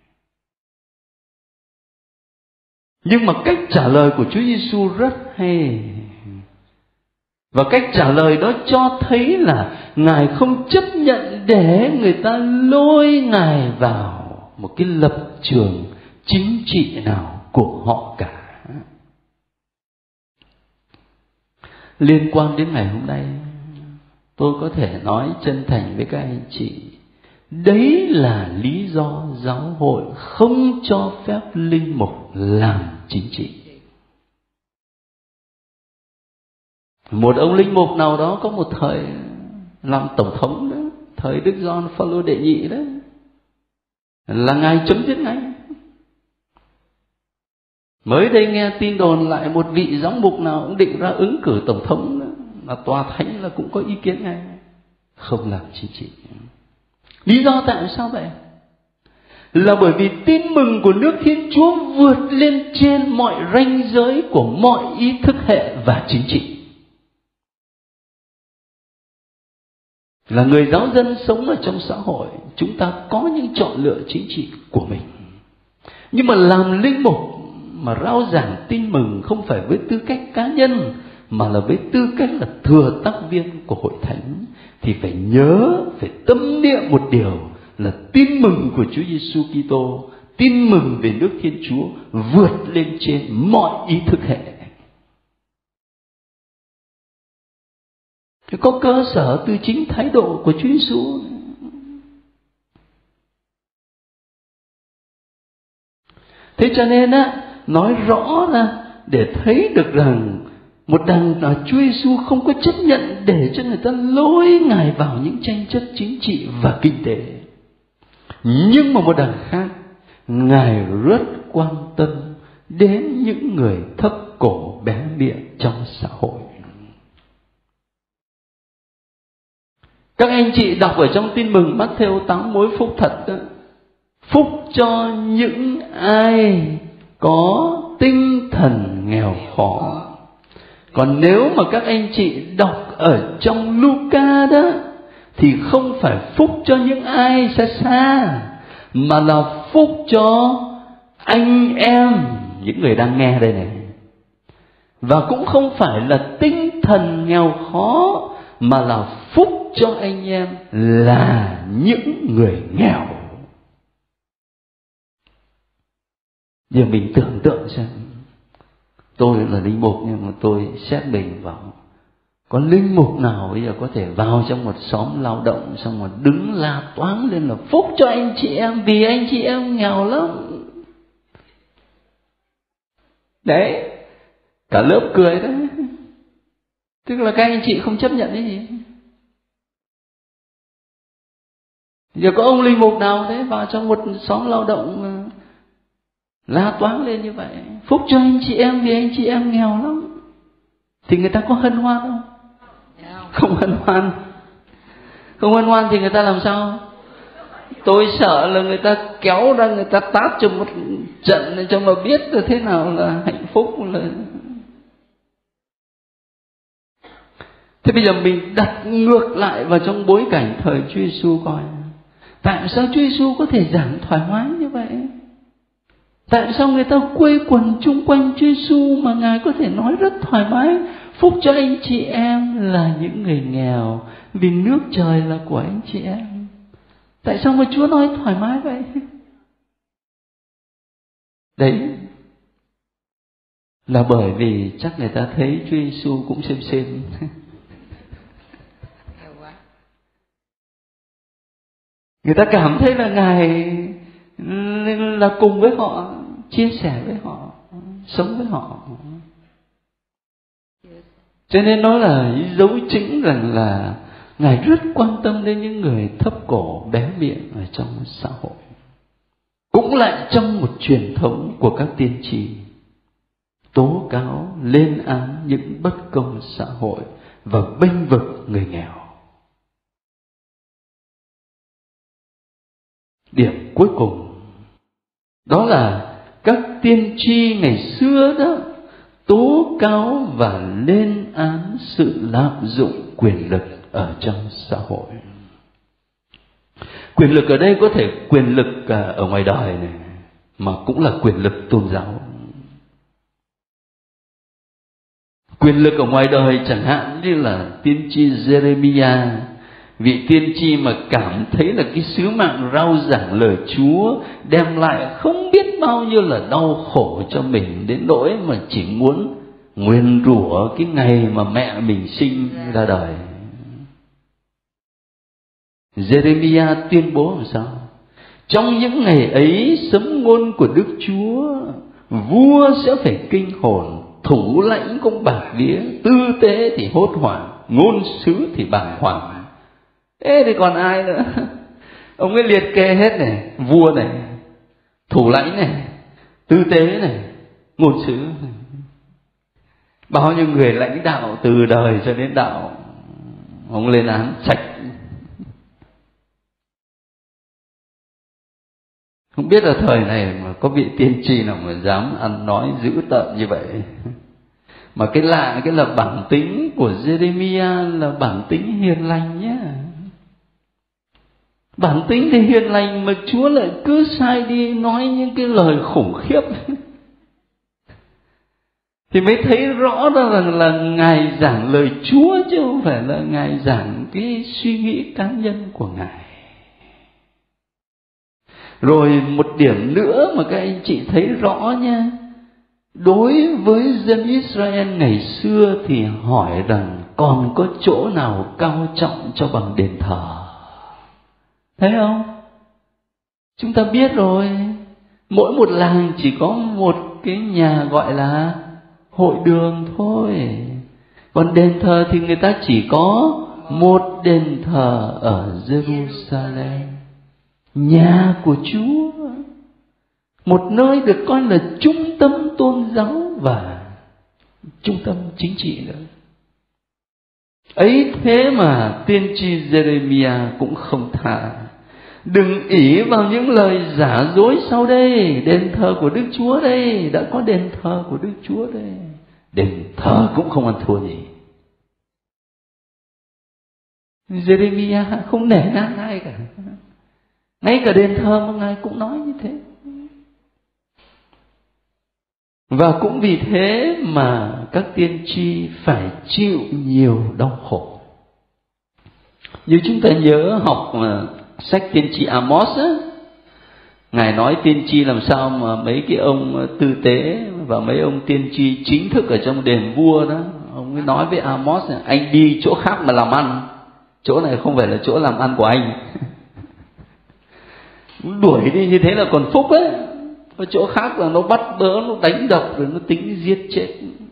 Nhưng mà cách trả lời của Chúa Giêsu rất hay. Và cách trả lời đó cho thấy là Ngài không chấp nhận để người ta lôi Ngài vào một cái lập trường chính trị nào của họ cả. Liên quan đến ngày hôm nay, tôi có thể nói chân thành với các anh chị, đấy là lý do giáo hội không cho phép linh mục làm chính trị. Một ông linh mục nào đó có một thời làm tổng thống đó, thời Đức Gioan Phaolô đệ nhị đó, là Ngài chấm dứt ngay. Mới đây nghe tin đồn lại một vị giám mục nào cũng định ra ứng cử tổng thống đó, là tòa thánh là cũng có ý kiến ngay, không làm chính trị. Lý do tại sao vậy? Là bởi vì tin mừng của nước Thiên Chúa vượt lên trên mọi ranh giới của mọi ý thức hệ và chính trị. Là người giáo dân sống ở trong xã hội, chúng ta có những chọn lựa chính trị của mình. Nhưng mà làm linh mục mà rao giảng tin mừng không phải với tư cách cá nhân, mà là với tư cách là thừa tác viên của hội thánh, thì phải nhớ, phải tâm niệm một điều là tin mừng của Chúa Giêsu Kitô, tin mừng về nước Thiên Chúa vượt lên trên mọi ý thức hệ. Thì có cơ sở từ chính thái độ của Chúa Giêsu. Thế cho nên á, nói rõ ra để thấy được rằng một đằng là Chúa Giêsu không có chấp nhận để cho người ta lôi Ngài vào những tranh chấp chính trị và kinh tế. Nhưng mà một đằng khác, Ngài rất quan tâm đến những người thấp cổ bé miệng trong xã hội. Các anh chị đọc ở trong tin mừng Mát-thêu tám mối phúc thật đó. Phúc cho những ai có tinh thần nghèo khó. Còn nếu mà các anh chị đọc ở trong Luca đó, thì không phải phúc cho những ai xa xa, mà là phúc cho anh em, những người đang nghe đây này. Và cũng không phải là tinh thần nghèo khó, mà là phúc cho anh em là những người nghèo. Giờ mình tưởng tượng xem, tôi là linh mục nhưng mà tôi xét mình vào, có linh mục nào bây giờ có thể vào trong một xóm lao động xong rồi đứng la toáng lên là phúc cho anh chị em vì anh chị em nghèo lắm. Đấy, cả lớp cười đấy. Tức là các anh chị không chấp nhận cái gì. Giờ có ông linh mục nào thế vào trong một xóm lao động la toáng lên như vậy, phúc cho anh chị em vì anh chị em nghèo lắm, thì người ta có hân hoan không? Không hân hoan. Không hân hoan thì người ta làm sao? Tôi sợ là người ta kéo ra, người ta tát cho một trận để cho mà biết là thế nào là hạnh phúc. Là thế bây giờ mình đặt ngược lại vào trong bối cảnh thời Chúa Giêsu coi, Tại sao Chúa Giêsu có thể giảng thoải mái như vậy? Tại sao người ta quây quần chung quanh Chúa Giêsu mà Ngài có thể nói rất thoải mái? Phúc cho anh chị em là những người nghèo, vì nước trời là của anh chị em. Tại sao mà Chúa nói thoải mái vậy? Đấy là bởi vì chắc người ta thấy Chúa Giêsu cũng xem xem. Người ta cảm thấy là Ngài là cùng với họ, chia sẻ với họ, sống với họ. Cho nên nó là dấu chứng rằng là Ngài rất quan tâm đến những người thấp cổ bé miệng ở trong xã hội. Cũng lại trong một truyền thống của các tiên tri, tố cáo, lên án những bất công xã hội và bênh vực người nghèo. Điểm cuối cùng đó là các tiên tri ngày xưa đó tố cáo và lên án sự lạm dụng quyền lực ở trong xã hội. Quyền lực ở đây có thể quyền lực ở ngoài đời này, mà cũng là quyền lực tôn giáo. Quyền lực ở ngoài đời chẳng hạn như là tiên tri Jeremiah, vị tiên tri mà cảm thấy là cái sứ mạng rao giảng lời Chúa đem lại không biết bao nhiêu là đau khổ cho mình, đến nỗi mà chỉ muốn nguyền rủa cái ngày mà mẹ mình sinh ra đời. Jeremiah tuyên bố làm sao? Trong những ngày ấy, sấm ngôn của Đức Chúa, vua sẽ phải kinh hồn, thủ lãnh cũng bạc vía, tư tế thì hốt hoảng, ngôn sứ thì bàng hoàng. Thế thì còn ai nữa? Ông ấy liệt kê hết này: vua này, thủ lãnh này, tư tế này, ngôn sứ này. Bao nhiêu người lãnh đạo từ đời cho đến đạo, ông lên án sạch. Không biết là thời này mà có vị tiên tri nào mà dám ăn nói dữ tợn như vậy. Mà cái lạ, cái là bản tính của Jeremiah là bản tính hiền lành nhé. Bản tính thì hiền lành mà Chúa lại cứ sai đi nói những cái lời khủng khiếp. Thì mới thấy rõ rằng là, là Ngài giảng lời Chúa chứ không phải là Ngài giảng cái suy nghĩ cá nhân của Ngài. Rồi một điểm nữa mà các anh chị thấy rõ nha. Đối với dân Israel ngày xưa thì hỏi rằng còn có chỗ nào cao trọng cho bằng đền thờ. Thấy không? Chúng ta biết rồi, mỗi một làng chỉ có một cái nhà gọi là hội đường thôi. Còn đền thờ thì người ta chỉ có một đền thờ ở Jerusalem, nhà của Chúa, một nơi được coi là trung tâm tôn giáo và trung tâm chính trị nữa. Ấy thế mà tiên tri Jeremiah cũng không tha. Đừng ỷ vào những lời giả dối sau đây. Đền thờ của Đức Chúa đây, đã có đền thờ của Đức Chúa đây. Đền thờ cũng không ăn thua gì. Jeremiah không nể nang ai cả. Ngay cả đền thờ mà Ngài cũng nói như thế. Và cũng vì thế mà các tiên tri phải chịu nhiều đau khổ. Như chúng ta nhớ học sách tiên tri Amos á, Ngài nói tiên tri làm sao mà mấy cái ông tư tế và mấy ông tiên tri chính thức ở trong đền vua đó, ông ấy nói với Amos là anh đi chỗ khác mà làm ăn, chỗ này không phải là chỗ làm ăn của anh. Đuổi đi như thế là còn phúc ấy. Ở chỗ khác là nó bắt bớ, nó đánh đập, rồi nó tính giết chết.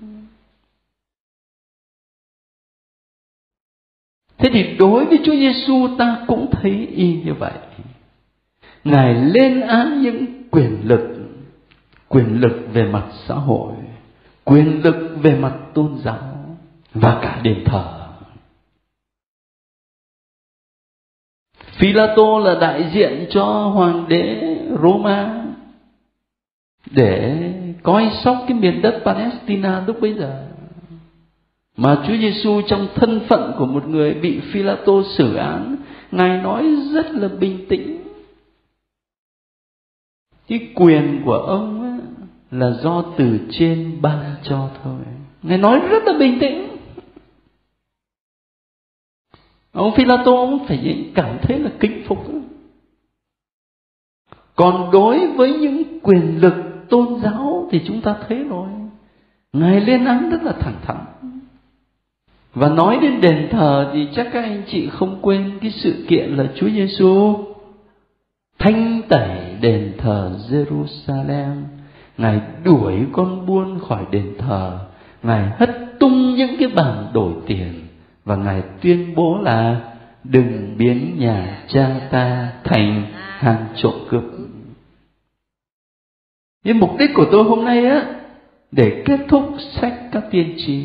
Thế thì đối với Chúa Giêsu ta cũng thấy y như vậy. Ngài lên án những quyền lực, quyền lực về mặt xã hội, quyền lực về mặt tôn giáo và cả đền thờ. Phi-la-tô là đại diện cho hoàng đế Roma để coi sóc cái miền đất Palestine lúc bấy giờ. Mà Chúa Giêsu trong thân phận của một người bị Phi-la-tô xử án, Ngài nói rất là bình tĩnh. Cái quyền của ông á, là do từ trên ban cho thôi. Ngài nói rất là bình tĩnh. Ông Phi-la-tô ông phải cảm thấy là kính phục. Còn đối với những quyền lực tôn giáo thì chúng ta thấy rồi, Ngài lên án rất là thẳng thắn. Và nói đến đền thờ thì chắc các anh chị không quên cái sự kiện là Chúa Giêsu thanh tẩy đền thờ Jerusalem. Ngài đuổi con buôn khỏi đền thờ, Ngài hất tung những cái bàn đổi tiền, và Ngài tuyên bố là đừng biến nhà cha ta thành hang trộm cướp. Nhưng mục đích của tôi hôm nay á, để kết thúc sách các tiên tri,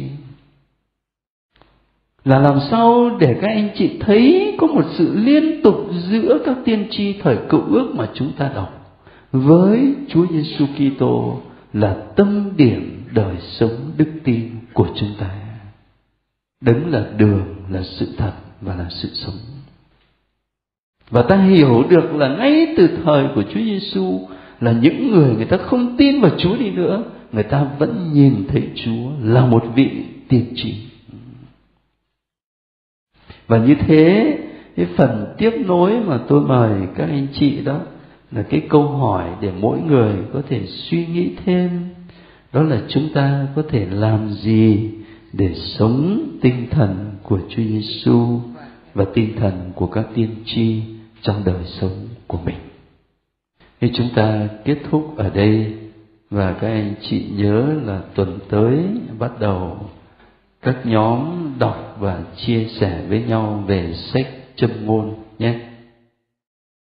là làm sao để các anh chị thấy có một sự liên tục giữa các tiên tri thời Cựu Ước mà chúng ta đọc với Chúa Giêsu Kitô là tâm điểm đời sống đức tin của chúng ta. Đấng là đường, là sự thật và là sự sống. Và ta hiểu được là ngay từ thời của Chúa Giêsu, là những người người ta không tin vào Chúa đi nữa, người ta vẫn nhìn thấy Chúa là một vị tiên tri. Và như thế, cái phần tiếp nối mà tôi mời các anh chị đó là cái câu hỏi để mỗi người có thể suy nghĩ thêm. Đó là chúng ta có thể làm gì để sống tinh thần của Chúa Giêsu và tinh thần của các tiên tri trong đời sống của mình. Khi chúng ta kết thúc ở đây, và các anh chị nhớ là tuần tới bắt đầu các nhóm đọc và chia sẻ với nhau về sách Châm Ngôn nhé.